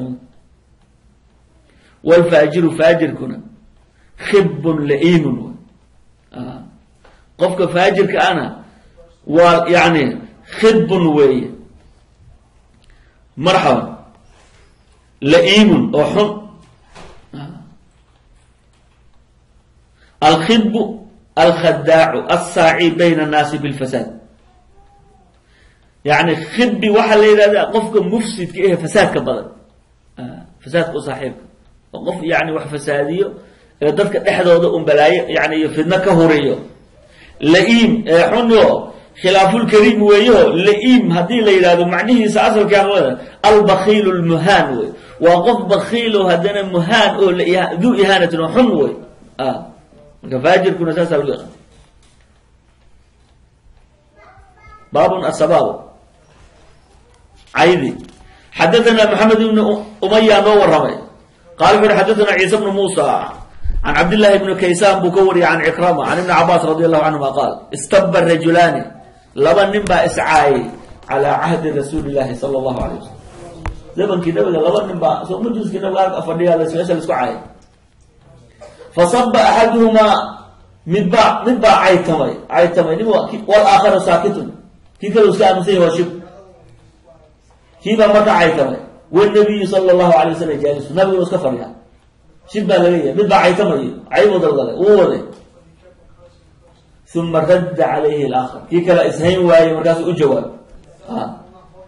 walfaajiru faajirkuna khibun laiimun qofka faajirka ana waa yani khibun weeye marxaban laiimun oo xun alkhibu alkhadaacu alsaaci bayna annaasi bilfasaad yani khibi waxaa la yidhahdaa qofka mufsidka ehe fasaadka badan fasaadka u saaxiibka oo qof yani wax fasaadiyo ee dadka dhexdooda un balaayo yani iyo fidno ka huriyo la-iim ee xuno khilaafulkariim weeyo la-iim haddii la yidhahdo macnihiisa asalkaan wada albakiilu lmuhaan wey waa qof bakiilo haddana muhaan oo duu ihaanatin oo xun wey marka faajirkuna saasaa lagu yaqaan baabun asabaab caydi xadaثna maxamed ibn umaya noo waramay qala wuxu uhi xadaثna ciisa bnu muusa can cabdillahi bni kaysaan buu ka wariyay can cikrama can ibni cabaas radi allahu canhuma qaal istaba rajulaani laba nin baa iscaayay calaa cahdi rasuuli llahi sala allahu alayh wasalam zamankii nabiga laba nin baa soo majliskii nabiga halka fadhiyaa meesha la isku caayay fasaba axaduhumaa midbaa mid baa caytamay caytamay nin walaakharu saakitun kii kale iska aaminsan yahy waa shib kii baa marka caytamay wanabiyu sala allahu alay wasalam jaalisu nabigu iska fadhiyaa shib baa laleeyahay mid baa caytamayo caybuu dalgalay uu waday uma radda calayhi alaakhar kii kale ishayn waayey markaasuu u jawaabay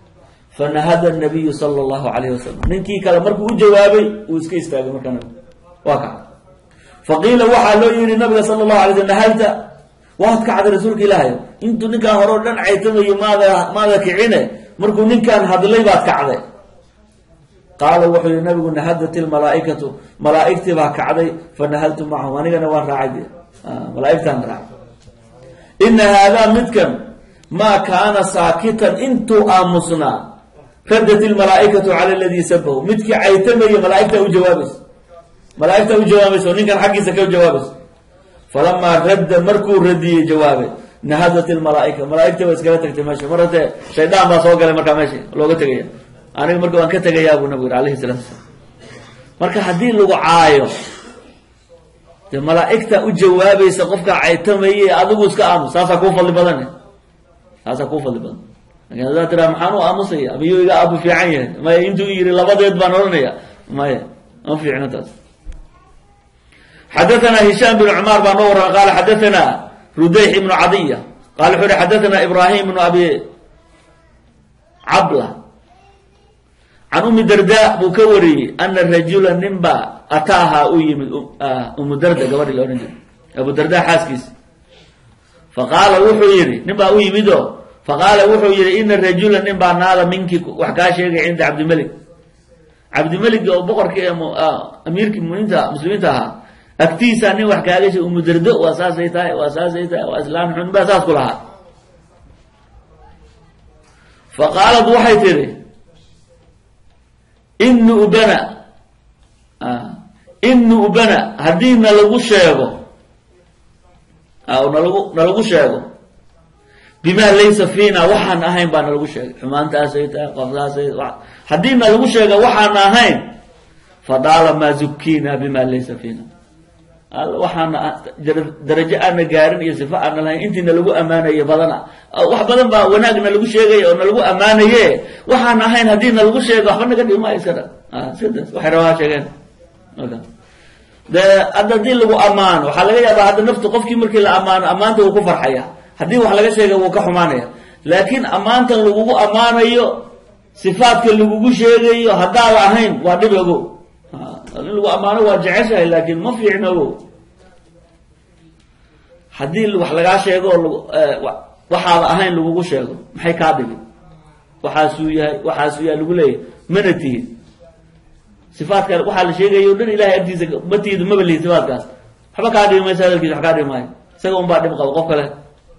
fanahada nabiyu sala allahu alayhi wasalam ninkii kale markuu u jawaabay uu iska istaagay markaa nabigu وكع فقيل وحى لو يري النبي صلى الله عليه وسلم نهلت واحد كعد رسولك إلهي انتو نكا هرور دان عيتمي ماذا ماذا كعينه مركو نكان هذا اللي بات كعده قال وحي النبي نهدت الملائكة ملائكتي با كعدي فنهلت معهم وانا انا وان راعي آه ملائكتي ان راعي إن هذا متكم ما كان ساكتا انتو آمسنا ردت الملائكة على الذي سبه متك عيتمي ملائكته وجوابس ملائكته وجوابس ونين كان حقي سكو جوابس فلما رد مركو ردي جوابه نهدت الملائكة ملائكته واسكالتك تماشي مرة شيطان ما سوى قال مركا ماشي لوغة تغيير أنا مركو أنك تغيير أبو نبي عليه السلام مركا حدين لغو عايو ملائكته وجوابه سقفك عيتمي أدوه اسكا آمس ساسا كوفا اللي بدنه ساسا كوفا اللي بدنه لكن هذا ترى محانو آمسي أبيو إيقا أبو في عين ما ينتو يري لبض يدبان ورنيا ما ي ما في عنتاس حدثنا هشام بن عمار بن نور قال حدثنا رديح بن عضية قال حوري حدثنا إبراهيم بن أبي عبلة عن أم الدرداء بكوري أن الرجل النمبا أتاها أوي من أم الدرداء قوري الأورنجي أبو الدرداء حاسكيس فقال وحيري نمبا أوي مدو فقال وحيري إن الرجل النمبا نال منك وحكاشي عند عبد الملك عبد الملك أو بقر كي أمير كمونين مسلمين تاها أكتيسا ني wax kaaga soo umudardo wasaasay tahay wasaasay tahay waaslaan xun ba saas kulaha faqaalad waxay tiri innu ubana ah innu ubana hadina lagu sheego ah nalagu nalagu sheego bima laysa fiina waxaan ahayn baan lagu sheego xumaantaasay tahay qofdaasay hadina lagu sheego waxaan ahayn fadala ma zukina bima laysa fiina waxaana darajo aan gaarin iyo sifa aan lahayn intina lagu amaanayo badana wax badan baa wanaagna lagu sheegay oo lagu amaanaye waxaan ahayn hadina lagu sheego waxba naga dhimay iskada ah sidaas waxay rabaa sheegeen da adadii lagu amaano waxa laga yaabaa hada naftu qofkii markii la amaano amaanta uu ku farxaya hadii wax laga sheego uu ka xumaanaya laakiin amaanta lagu amaanayo sifaadka lagu sheegayo hadaa la ahayn waa dhib ogo lagu amaano waa jeceshahay laakiin ma fiicnawo hadii wax laga sheego waxa la ahayn lagu sheego maxay ka dhigi waxa suu yahay waxa suu yahay lagu leeyahay manati sifaadka waxa la sheegayo dhan ilaahay agtiisa matiid ma bali sifaadkaas waxba ka dhigi maysa hadalkiisa wax ka dhigi maayo isaga un baa dhib qabo qof kale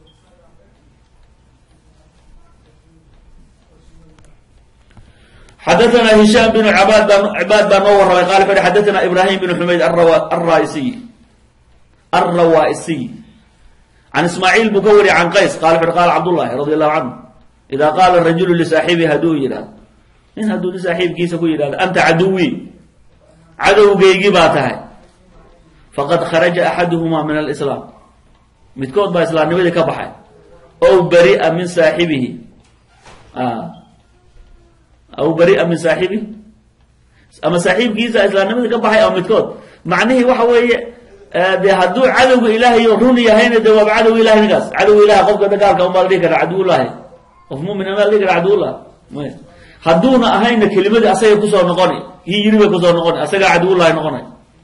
حدثنا هشام بن عباد بن عباد بن نور قال حدثنا إبراهيم بن حميد الرائسي الروائسي عن إسماعيل بكوري عن قيس قال قال عبد الله رضي الله عنه إذا قال الرجل لصاحبه هدو يراد إن هدو لصاحب كيس يراد أنت عدوي عدو جيجي باتها فقد خرج أحدهما من الإسلام متكود بإسلام نبي كبحي أو بريء من صاحبه آه أو بريء من صاحبه أما صاحب كيسا إسلام نمت كبحي أو متكود معناه وحوي ده هدو عدو إلهي يروني هين دواب عدو إلهي نقاس عدو إلهي قفك دقال كأم بغليك عدو الله وفمو من أمال ليك عدو الله هدونا أهين كلمة أسايا كسور نقوني هي يريبا كسور نقوني أسايا عدو الله نقوني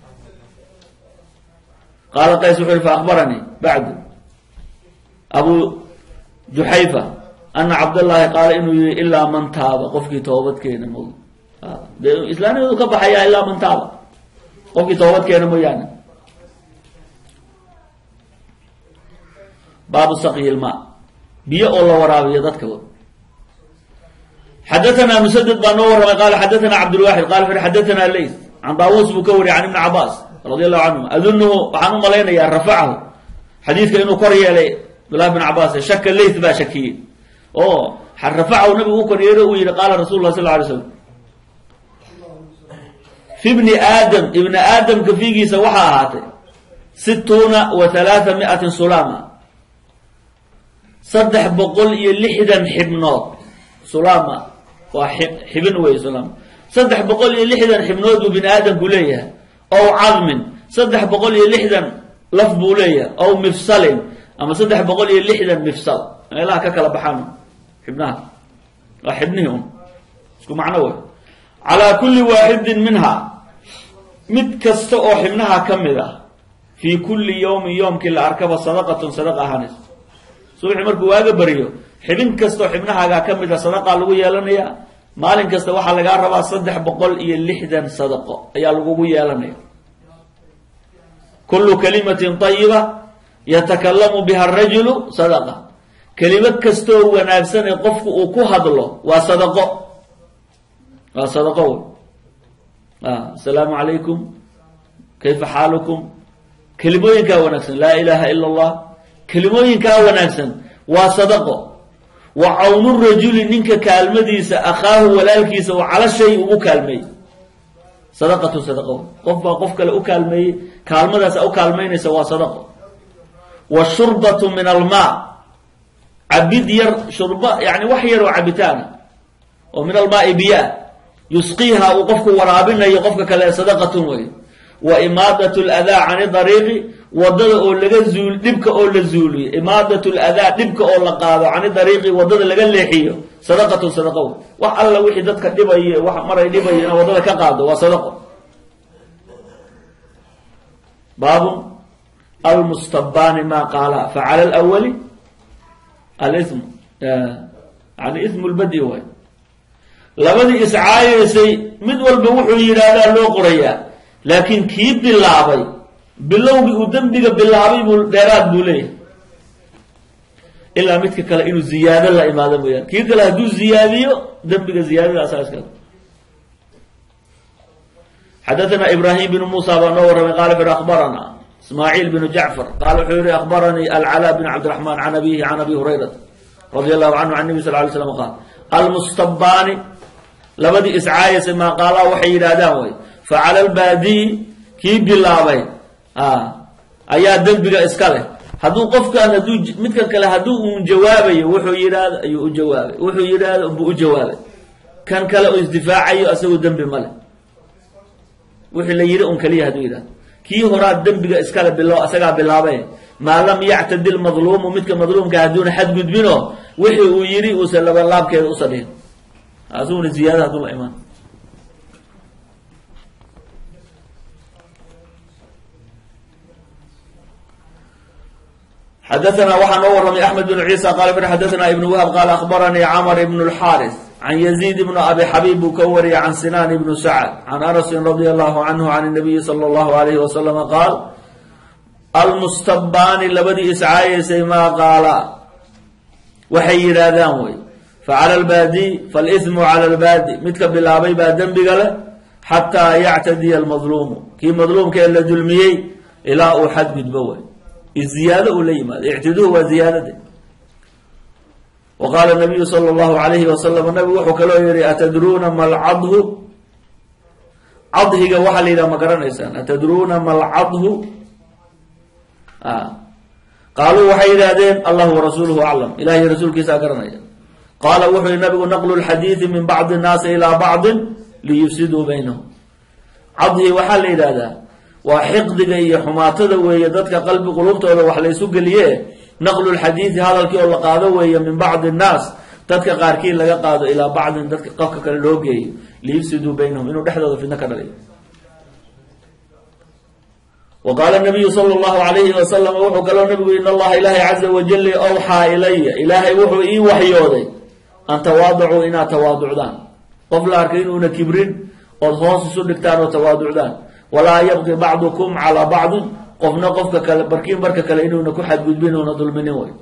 قال قيس حر فأخبرني بعد أبو جحيفة أن عبد الله قال إنه إلا من تاب قفك توبت كينا مو آه. إسلامي يذكر بحياة إلا من تاب قفك توبت كينا مو يعني باب سقي الماء بيئ الله ورابي يدتك حدثنا مسدد بن نور قال حدثنا عبد الواحد قال حدثنا الليث عن طاووس بكوري عن ابن عباس رضي الله عنه أظنه وحنو ملينا يا رفعه حديث كأنه قري عليه بلا بن عباس شك الليث با شكي أوه حرفعه النبي وكر يروي قال رسول الله صلى الله عليه وسلم في ابن آدم ابن آدم كفيجي سوحا هاته ستون وثلاثمائة سلامة صدح بقول يلحدا حبنات سلامة وحبن وي سلامة صدح بقول يلحدا حبنات وابن آدم بوليه أو عظم صدح بقول يلحدا لف بوليه أو مفصل أما صدح بقول يلحدا مفصل لا ككلا بحانه حبناها وحبنهم اسكو معنوه على كل واحد منها mid kasta oo xibnaha ka mid ah fii kulli yawmin yoomkii la arkaba sadaqatun sadaqa ahaanayso subaxi markuu waaga bariyo xibin kastaoo xibnahaagaa ka mid a sadaqaa lagu yeelanayaa maalin kasta waxaa lagaa rabaa saddex boqol iyo lixdan sadaqo ayaa lagugu yeelanaya kullu kalimatin tayiba yatakalamu biha arajulu sadaqa kelimo kastoo wanaagsan ee qofku uu ku hadlo waa sadaqo waa sadaqo wey asalaamu calaykum kayfa xaalukum kelimooyinkaa wanaagsan laa ilaaha ila allah kelimooyinkaa wanaagsan waa sadaqo wa cawnu rajuli ninka kaalmadiisa akhaahu walaalkiisa oo cala shay ugu kaalmeeyey sadaqatu sadaqo qof baa qof kale u kaalmeeyey kaalmadaasa u kaalmaynaysa waa sadaqo washurbatu min almaa cabid yar shurba yani wax yar oo cabitaana oo min almaai biyaa yusqiiha uu qofku waraabinayo qofka kale sadaqatun wey wa imaadatu ladaa cani dariiqi wadada oo laga zuul dhibka oo la zuuliyo imaadatu ladaa dhibka oo la qaado cani dariiqi wadada laga leexiyo sadaqatun sadaqo wey wax alla wixii dadka dhibayo wax maray dhibayo ina wadada ka qaado waa sadaqo baabun almustabaani ma qaala facala alawali alism yani ismu lbadi waay labadii iscaayaysay mid walba wuxuu yidhaahdaa loo qorayaa laakiin kii bilaabay bilowgii uu dembiga bilaabay buu dheeraad buu leeyahay ilaa midka kale inuu ziyaado la imaado mooyaane kii kale hadduu ziyaadiyo dembiga ziyaadada asaaska xadathana ibrahim bnu muusa baa noo warramay qaala fir akhbarana ismaaciil bnu jacfar qaala wuxuu yihi akhbaranii alcalaa bn cabdiraxmaan can abihi can abi hurayrata radi allahu canhu can nabi sal lay slam qaal almustabaani labadii iscaayasay maa qaalaa waxay yidhaahdaan way facala albaadiyi kii bilaabay ayaa dembiga iska leh hadduu qofkan hadduu midkan kale hadduu uun jawaabayo wuxuu yidhaahdo ayuu u jawaabay wuxuu yidhaahdo buu u jawaabay kan kale oo isdifaacayo asagu dembi male wixii la yidhi un keliya hadduu yidhahdo kii horaa dembiga iskale bilo asagaa bilaabay maa lam yactadi lmadluumu midka madluumka hadduuna xadgudbino wixii uu yidhi uusan labalaabkeeda usa dhihin asuguna ziyaada hadduu la imaan xadaثna waxaa noo waramay axmed bn ciisa qala fir xadaثna ibn wahb qaala akhbaranii camr ibn اlxaaris can yaziid ibn abi xabiib buu ka wariyay can sinaan ibn sacd can anasin radi allahu canhu can الnabiyi salى اllahu alayhi wasalama qaal almustabaani labadii iscaayaysay maa qaala waxay yidhaahdaan wey facala albaadi faalismu cala albaadi midka bilaabay baa dembiga leh xataa yactadiya almadluumu kii madluumka ee la dulmiyey ilaa uu xadgudbo wey ziyaado uu la yimaado ictiduhu waa ziyaadade wa qaala nabiyu sala allahu alayhi wasalam nabigu wuxuu kaloo yihi atadruuna malcadhu cadhiga waxaa la yidhaha ma garanaysaan atadruuna malcadhu qaaluu waxay yidhaahdeen allahu warasuuluhu aclam ilahiy rasuulkiisaa garanaya qaala wuxuu yihi nabigu naqlu lxadiidi min bacdi nnaasi ilaa bacdin liyufsiduu baynahum cadhi waxaa la yidhahdaa waa xiqdiga iyo xumaatada weeye dadka qalbi qulubtooda wax laysu geliye naqlu lxadiidi hadalkii oo la qaado weeye min bacdi nnaas dadka qaarkii laga qaado ilaa bacdin dadka qofka kale loo geeyo liyufsiduu baynahum inuu dhexdooda fidno ka dhaliyo wa qaala nabiyu sala allahu alayhi wasalam wuxuu kaloo nabigu in allaha ilaahay caza wajal awxaa ilaya ilaahay wuxuu ii waxyooday an tawaadacuu inaad tawaaducdaan qof la arkay inuuna kibrin ood hoos isu dhigtaan oo tawaaducdaan walaa yabqi bacdukum calaa bacdin qofna qofka kale barkiin barka kale inuuna ku xadgudbin uuna dulminin way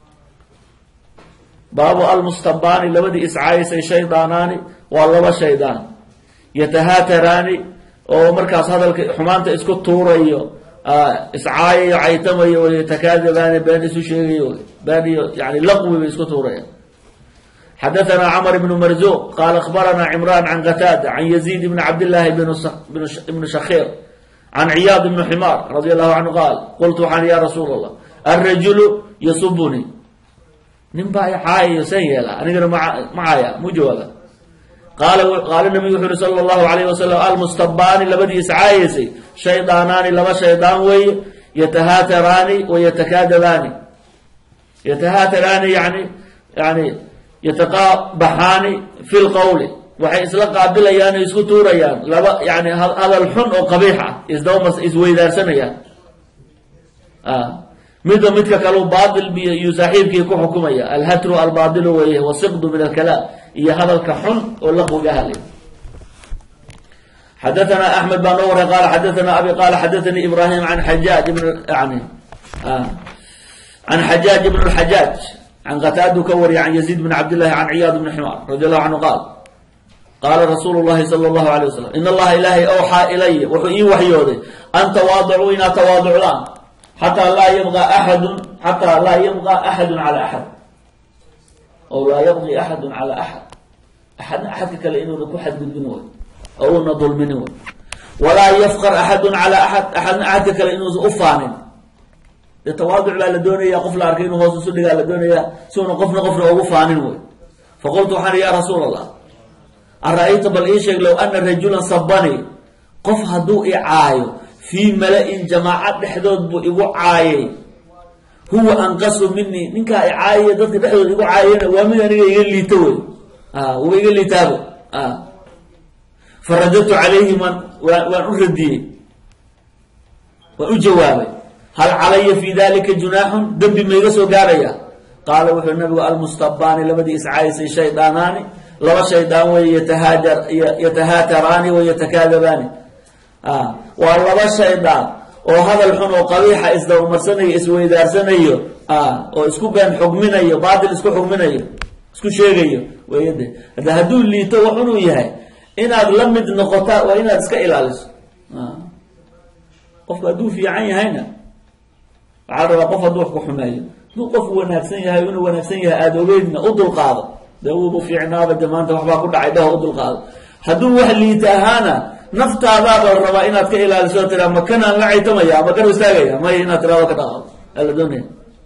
baabu almustabaani labadii iscaayaysay shaydaanaani waa laba shaydaan yatahaataraani oo markaas hadalka xumaanta isku tuurayo iscaayayo caytamayo yatakaadabaani been isu sheegayo been iyo yani laqwi bay isku tuurayaan xadaثna cmr bn marzuq qaala akhbarana cimran can qataada can yaziid bn cabdillaahi bn shakir can ciyaad bn ximaar radi allahu canhu qaal qultu waxaan ya rasuul allah alrajulu yasubunii nin baa caayayo seen yeela anigana macaya mu jawaaba qaala qaala nabigu wuxu uhi sala allahu alayh wasalam almustabaani labadii iscaayaysay shaydaanaani laba shaydaan weeye yatahaataraani wa yatakaadabaani yatahaataraani yani yani yataqaabaxaani fi lqowli waxay isla qaabilayaan isku tuurayaan laba yani hadal xun oo qabiix ah isdawmas isweydaarsanayaan midba midka kale baadil biyo iyo saaxiibkii ku xukumaya alhatru albaadilu weeye wasiqdu min alkalaam iyo hadalka xun oo laqwiga hadlay حدثنا أحمد بن نور قال حدثنا أبي قال حدثني إبراهيم عن حجاج بن يعني آه عن حجاج بن الحجاج عن قتادة كوري عن يزيد بن عبد الله عن عياض بن حمار رضي الله عنه قال قال رسول الله صلى الله عليه وسلم إن الله إلهي أوحى إلي وحي وحيودي أن تواضعوا إن تواضع الآن حتى لا يبغى أحد حتى لا يبغى أحد على أحد أو لا يبغي أحد على أحد أحد أحد كلينه لكو حد بالبنوي أو نضل منه ولا يفقر أحد على أحد أحد أحد كلينه أفان التواضع لا لدوني قفل أركينه هو سسد لا لدوني سون قفل قفل أو أفان فقلت حري يا رسول الله أرأيت بل إيش لو أن رجلا صبني قف هدوء عايو في ملأ جماعات حدود بو عاي هو أنقص مني منك عاي ضد حدود بو عاي ومن أنا يقول توي آه ويقول لي تابو آه فرددت عليه من وأردي وأجوابي هل علي في ذلك جناح دب ما يقصو قاريا قال وحي النبي المستبان لبدي إسعايس شيطاناني لو شيطان ويتهاجر يتهاتران ويتكاذبان آه والله الشيطان وهذا الحن وقبيح إسدو مرسني إسوي دارسني آه وإسكو بين حكمني باطل إسكو حكمني إسكو شيغي ويده هذا هدول اللي توحنوا إياه إن أغلمد نقطة وإن أتسكى إلالس آه قف أدو في عين هنا عارف قف أدوح كحماية دو قف ونفسنيها يونو ونفسنيها أدوبيدنا أدو القاضي دو في عنابة جمانته وحبا كل عيدها أدو القاضي هدو واحد اللي يتهانا نفط عذاب الربائنات كإلى السوتر مكانا لعي تميا مكان استاغيا ما ينا ترى وقت الا دوني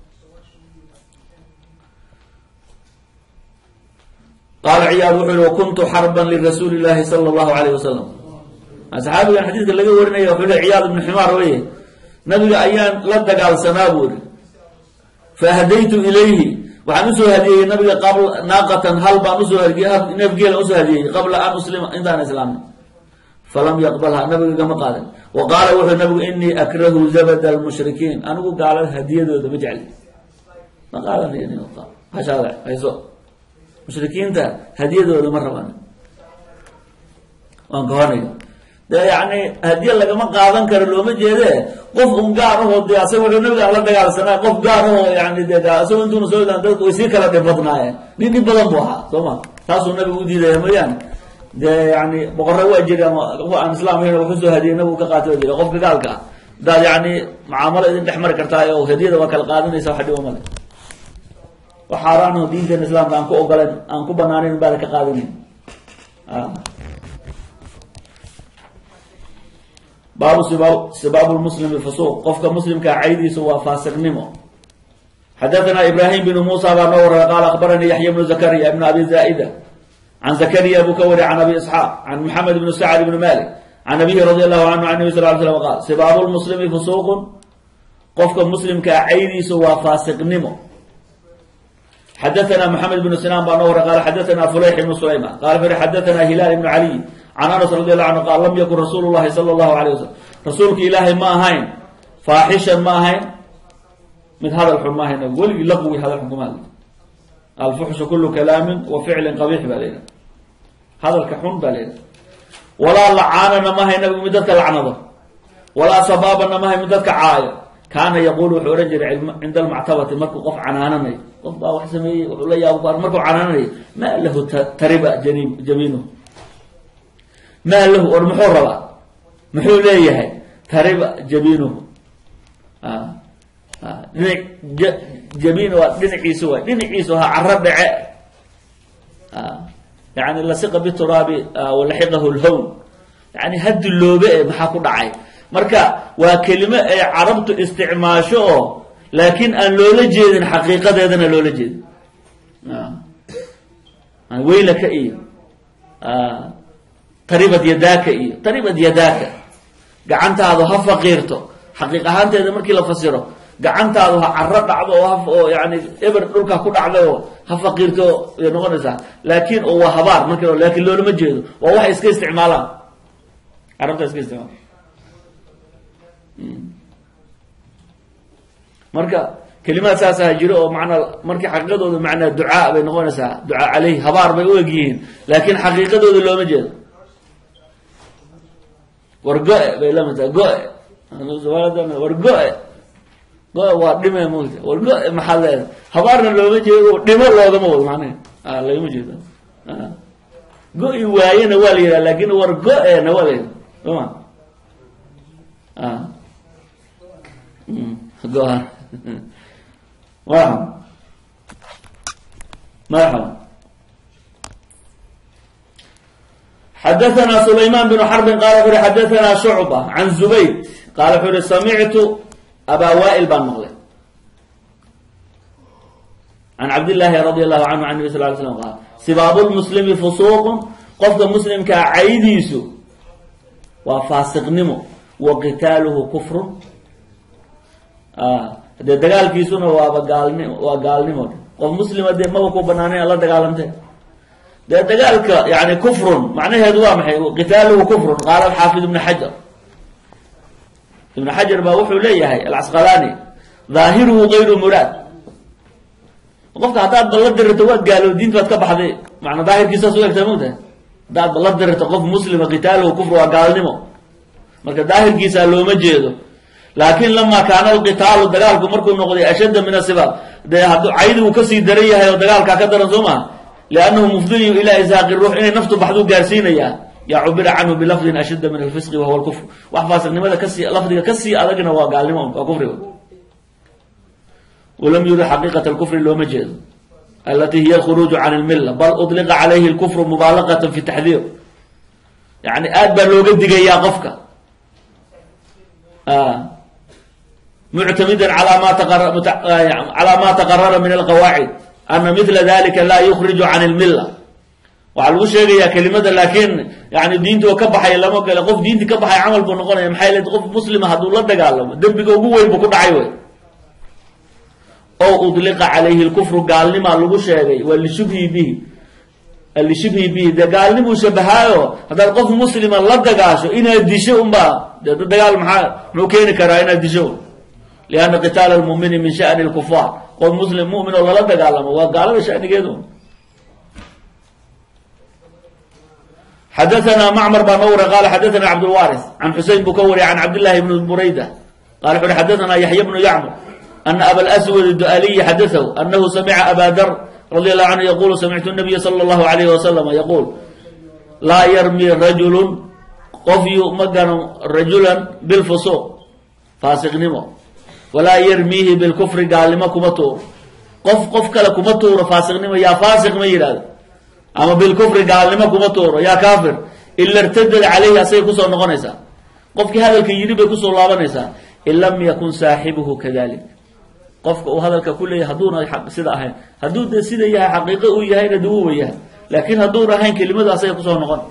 قال عياض وحول وكنت حربا لرسول الله صلى الله عليه وسلم اصحابي الحديث اللي ورنيه وحول عياض بن حمار ويه نبي ايام لا دغال سنابور فهديت اليه وعنسو هديه النبي قبل ناقه هل بانسو هديه نبي انسو هديه قبل ان اسلم عند الاسلام فلم يقبلها النبي كما قال وقال وحي النبي إني أكره زبد المشركين أنا قال هدية ذو مجعل ما قال لي يعني وقال هشارع هيسو مشركين ده هدية ذو مرة وانا وانقهاني ده يعني هدية لك ما قادن كرلو مجيده قف انقاره ودياسي وحي النبي على دقال سنة قف قاره يعني ده ده سوى انتو نسوي ده ويسير كلا دي بطنايا دي دي بطن بوها سوما تاسو النبي ودي ده يميان ده يعني بقرر واجري هو عن إسلام هنا وحسوا هدينا وكقاتل وجري قف كذلك ده يعني معاملة إذا تحمر كرتايا وهدية وكل قادم يسوي حد يوم ماله وحارانه دين الإسلام أنكو أقبل أنكو بنانين بالك قادمين آه. باب سباب سباب المسلم الفسوق قفك مسلم كعيدي سوى فاسق نمو حدثنا إبراهيم بن موسى ونور قال أخبرني يحيى بن زكريا ابن أبي زائدة عن زكريا أبو كوري عن أبي إسحاق عن محمد بن سعد بن مالك عن أبيه رضي الله عنه عن النبي صلى الله عليه وسلم قال سباب المسلم فسوق قفك مسلم كعيدي سوى فاسق نمو حدثنا محمد بن سنان بن قال حدثنا فليح بن سليمان قال فري حدثنا هلال بن علي عن أنس رضي الله عنه قال لم يكن رسول الله صلى الله عليه وسلم رسولك إلهي ما هين فاحشا ما هين من هذا الحكم ما هين يقول يلغوي هذا الحكم الفحش كل كلام وفعل قبيح بالينا هذا الكحون بالينا ولا لعاننا ما هي نبي مدتك لعنظه ولا سبابنا ما هي مدتك عاية كان يقول حرجر عند المعتبة مركو قف عنانني قف با وحسمي ولا يا ابو مركو عنانني ما له تربا جمينه ما له ورمحور ربا محو ليه تربا جمينه اه اه جمينه ودنعيسه ودنعيسه عرب دعاء اه يعني لصق بالتراب آه ولحقه الهون يعني هد اللوبه ما كو دحاي marka waa kelimo ay carabtu isticmaasho laakiin aan loola jeedin xaqiiqadeedana loola jeedin ah weylaka iyo ah taribad yadaka iyo taribad yadaka gacantaadu ha faqiirto xaqiiq ahaanteeda markii la fasiro gacantaadu ha carro dhacdo oo ha oo yani eber dhulka ku dhacdo oo ha faqiirto ay noqonaysaa laakiin oo waa habaar marka laakiin loolama jeedo waa wax iska isticmaalaan carabta iska isticmaalaan marka kalimaad saas ah jiro oo macna markii xaqiiqadoodu macna ducaa bay noqonaysaa ducaa calayhi habaar bay u egyihiin laakiin xaqiiqadoodu looma jeedo wargo-e bay la mid tahay go-e wargo-e go- waa dhime moogta wargo-e maxaa leedahay habaarna looma jeedo dhimo loogama wado macnaha a lagama jeedo go-i waayena waa la yidhaha laakin war go-ena waa la yidhaha soma a go-aan مرحبا مرحبا حدثنا سليمان بن حرب قال فر حدثنا شعبة عن زبيد قال فر سمعت أبا وائل بن مغلب عن عبد الله رضي الله عنه عن النبي صلى الله عليه وسلم قال سباب المسلم فسوق قفض المسلم كعيديس وفاسق نمو وقتاله كفر آه de dagaalkiisuna waaba gaalnimo waa gaalnimo qof muslima dee maba ku banaanay la dagaalamtay dee dagaalka yani kufrun macnaheedu waa maxay qitaaluhu kufrun qaala alxaafid ibn xajar ibn xajar baa wuxuu leeyahay alcasqalaani dhaahiruhu gayru muraad qofka haddaad balla dirito waad gaalo diinta waad ka baxday macna daahirkiisaas u egtaa mogtahay haddaad balla dirito qof muslima qitaaluhu kufr waa gaalnimo marka daahirkiisa looma jeedo laakiin lama kaana alqitaalu dagaalku markuu noqday ashadda min asibaab dee hadduu caydi uu kasii daran yahay oo dagaalkaa ka daran soo maha liannahu mufdiyu ilaa isaaqi ruux inay naftu baxduu gaarsiinayaa yaa cubira canhu bilafdin ashadda min alfisqi wahuwa alkufr wax faasiqnimada kasii lafdiga kasii adagna waa gaalnimo waa kufriga walam yurid xaqiiqata alkufri looma jeedo alati hiya alkhuruuju can almilla bal udliqa calayhi alkufru mubaalaqatan fi taxdiir yani aad baa looga digayaa qofka معتمدا على ما تقرر على ما تقرر من القواعد أن مثل ذلك لا يخرج عن الملة وعلى وشيء يا كلمة لكن يعني دينته وكبحي لما قال قف دينتي كبحي عمل بنقول محايلة قف مسلم هذول الله دقال دبك وجوه بكون عيوه أو أطلق عليه الكفر قال لما لو شيء واللي شبه به اللي شبه به ده قال لي مشبهايه هذا قف مسلم الله دقاشه إن الدشوا ما ده دقال محا مو كين كراينا الدشوا لأن قتال المؤمن من شأن الكفار والمسلم مؤمن ولا لا دقال ما وقال بشأن كذا حدثنا معمر بن نور قال حدثنا عبد الوارث عن حسين بكوري عن عبد الله بن بريدة قال حدثنا يحيى بن يعمر أن أبا الأسود الدؤلي حدثه أنه سمع أبا ذر رضي الله عنه يقول سمعت النبي صلى الله عليه وسلم يقول لا يرمي رجل قفي مكان رجلا بالفسوق فاسق نمو ولا يرميه بالكفر قال لما كمتور قف قف كلا كمتور فاسق نمو يا فاسق ما يراد أما بالكفر قال لما كمتور يا كافر إلا ارتد عليه أسير كسر نغنسا قف هذا الكيري بكسر الله بنسا إن لم يكن صاحبه كذلك قف وهذا الكل يهدون حق سيدا هين هدود سيدا يا حقيقة ويا هين دو ويا لكن هدون هين كلمة أسير كسر نغن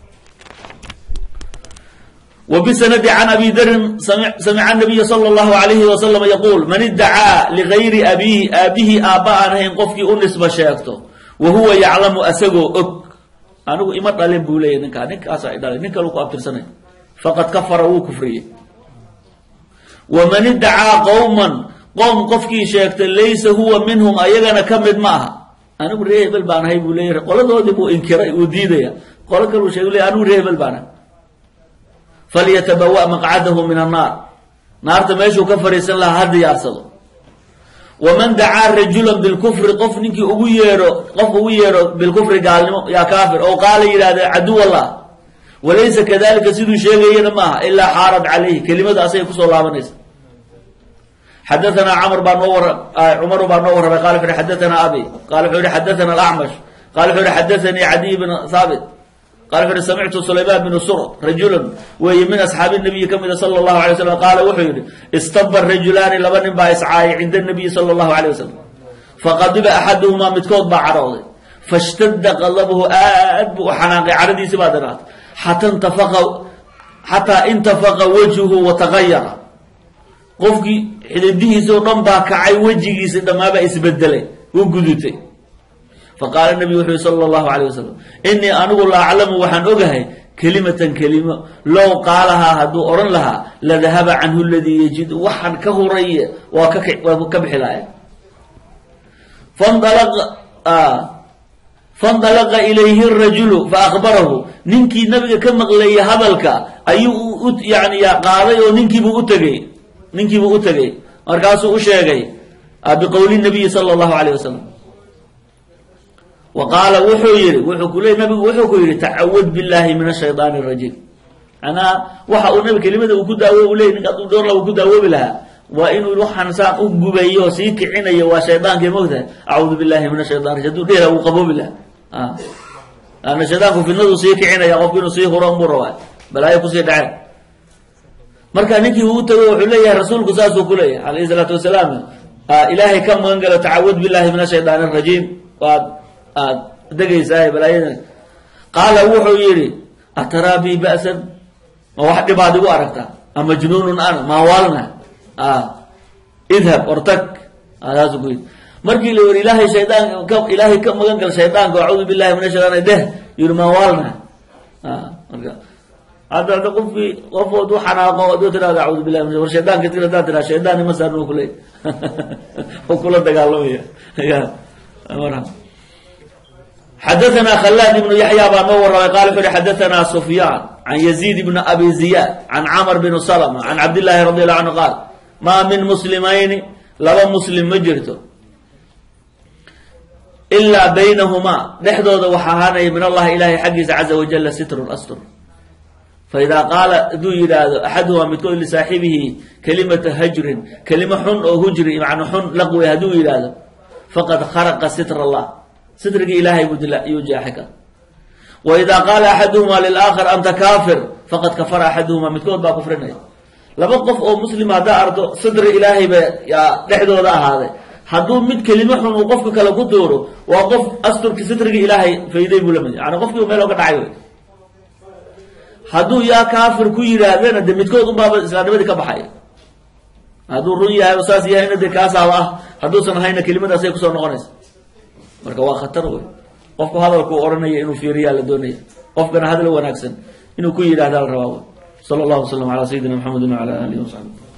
وبسند عن أبي ذر سمع, سمع النبي صلى الله عليه وسلم يقول من ادعى لغير أبيه أبيه آباء هين قفك أنس بشاكته وهو يعلم أسقو أك أنا إمت عليهم بولي نكا نكا أسعد علي نكا لكو أبتر سنة فقد كفروا كفرية ومن ادعى قوما قوم قفك شاكته ليس هو منهم أيغانا كمد معها أنا ريه بالبان هاي بولي قول دو دي بو إنكرا وديديا قول كرو شاكله أنا ريه بالبان فليتبوأ مقعده من النار نار تميشو كفر يسن لها هذا يارسل ومن دعا رجلا بالكفر قف نكي أغيره قف أغيره بالكفر قال يا كافر أو قال إلى عدو الله وليس كذلك سيدو شيء معه إلا حارب عليه كلمة أسيك صلى الله عليه وسلم حدثنا عمر بن نور عمر بن نور قال في حدثنا أبي قال في حدثنا الأعمش قال في حدثني عدي بن ثابت قال في سمعت سليمان بن سرد رجلا وهي من أصحاب النبي كما صلى الله عليه وسلم قال وحيد استب الرجلان لبن بايسعاي عند النبي صلى الله عليه وسلم فقدب أحدهما متكوت بعرضه فاشتد قلبه آد وحناق عردي سبادرات حتى انتفق حتى انتفق وجهه وتغير قفقي xididdihiisoo dhan baa kacay wejigiisa dhammaabaa isbedelay wuu gudutay faqaala nabigu wuxuu yihi sala allahu calayh wasalam innii anigu la aclamu waxaan ogahay kelimatan kelimo low qaalahaa hadduu odhan lahaa ladahaba canhu aladii yajidu waxaan ka horeeye waa ka waa ka bixi lahay fandalaqa fandalaqa ilayhi rajulu faakbarahu ninkii nabiga ka maqleeyay hadalka ayuu u yani qaaday oo ninkiibuu u tegey ninkiibuu u tegey markaasuu u sheegay biqowli nabiyi sala allahu calayh wasalam wa qaala wuxuu yihi wuxuu ku leey nabigu wuxuu ku yihi tacawad billahi min ashaydaani arajiim anaa waxa uu nabi kelimada uu ku daawo u leeyay ninka hadduu door la uu ku daawoobi lahaa waa inuu waxaan saan u gubayo sii kicinayo waa shaydaanka moogtahay acuudu billahi min ashaytaan rajim hadduu dheela uu qaboobi lahaa ana shaydaanku fidnadu sii kicinaya qofku inuu sii huro unbuu rabaa balaayo kusii dhaceen marka ninkii uu tago wuxuu leeyahay rasuulku saasuu ku leeyahay calayhi salaatu wasalaam ilaahay ka magan galo tacawud billahi min ashaydaani arajiim waad aad degaysaa balaayada qaala wuxuu yidhi ataraa bi ba'san ma wax dhibaad igu aragtaa amajnuunun ana maa waalna idhab ortag saasuu ku yidhi markii la yidhi ilaahay shaydaan ilaahay ka magan gal shaydaanka acuudu billahi min ashaytaan deh yidhi maa waalna marka hadda hadda qofkii qofood u xanaaqo aduu tirahda acuudu billahi min war shaydaanka tir haddaad tiraa shaydaan ima saarno ku leey oo kula dagaalamaya marhaba xadaثna khلاad بن yaحyى baa noo waramay qal wuxu uhi xadaثna سfyاn عan يزيد بن أbي زiyاd عan cmr بن سلمة عan cabd الlahi رadي الله عanهu qaal ma min muslimayni laba muslim ma jirto ilaa baynahumaa dhexdooda waxa ahaanaya min allahi ilahay xaggiisa caزa wajala sitrun astur faإida qaala haduu yidhaahdo axadumaa midkood lisaaxibihi kalimata hajrin kelimo xun oo hujri macna xun laqwi hadduu yidhaahdo faqad kharaqa sitr الlah sitrigii ilaahay buu yuu jeexay ka waidaa qaala axaduhumaa lilaakar anta kaafir faqad kafara axaduhumaa midkood baa kufrinaya laba qof oo muslima haddaa arto sidri ilaahay ba yaa dhexdooda ahaaday hadduu mid kelimo xun uu qofka kale ku tuuro waa qof asturki sitrigii ilaahay fayday buu lamid yani qofkii meel oga dhacay wey hadduu yaa kaafir ku yidhaahdana de midkood unbaaba islaamnimadii ka baxay hadduu run yahay oo saas yahayna de kaasaaba ah hadduusan ahayna kelimadaasay kusoo noqonaysa marka waa khatar wey qofku hadalku odhanaya inuu fiiriyaa la doonaya qofkana hadal wanaagsan inuu ku yidhahda la rabaa wey sala allahu wasalam calaa sayidina maxamedin wacala alihi wasaxbi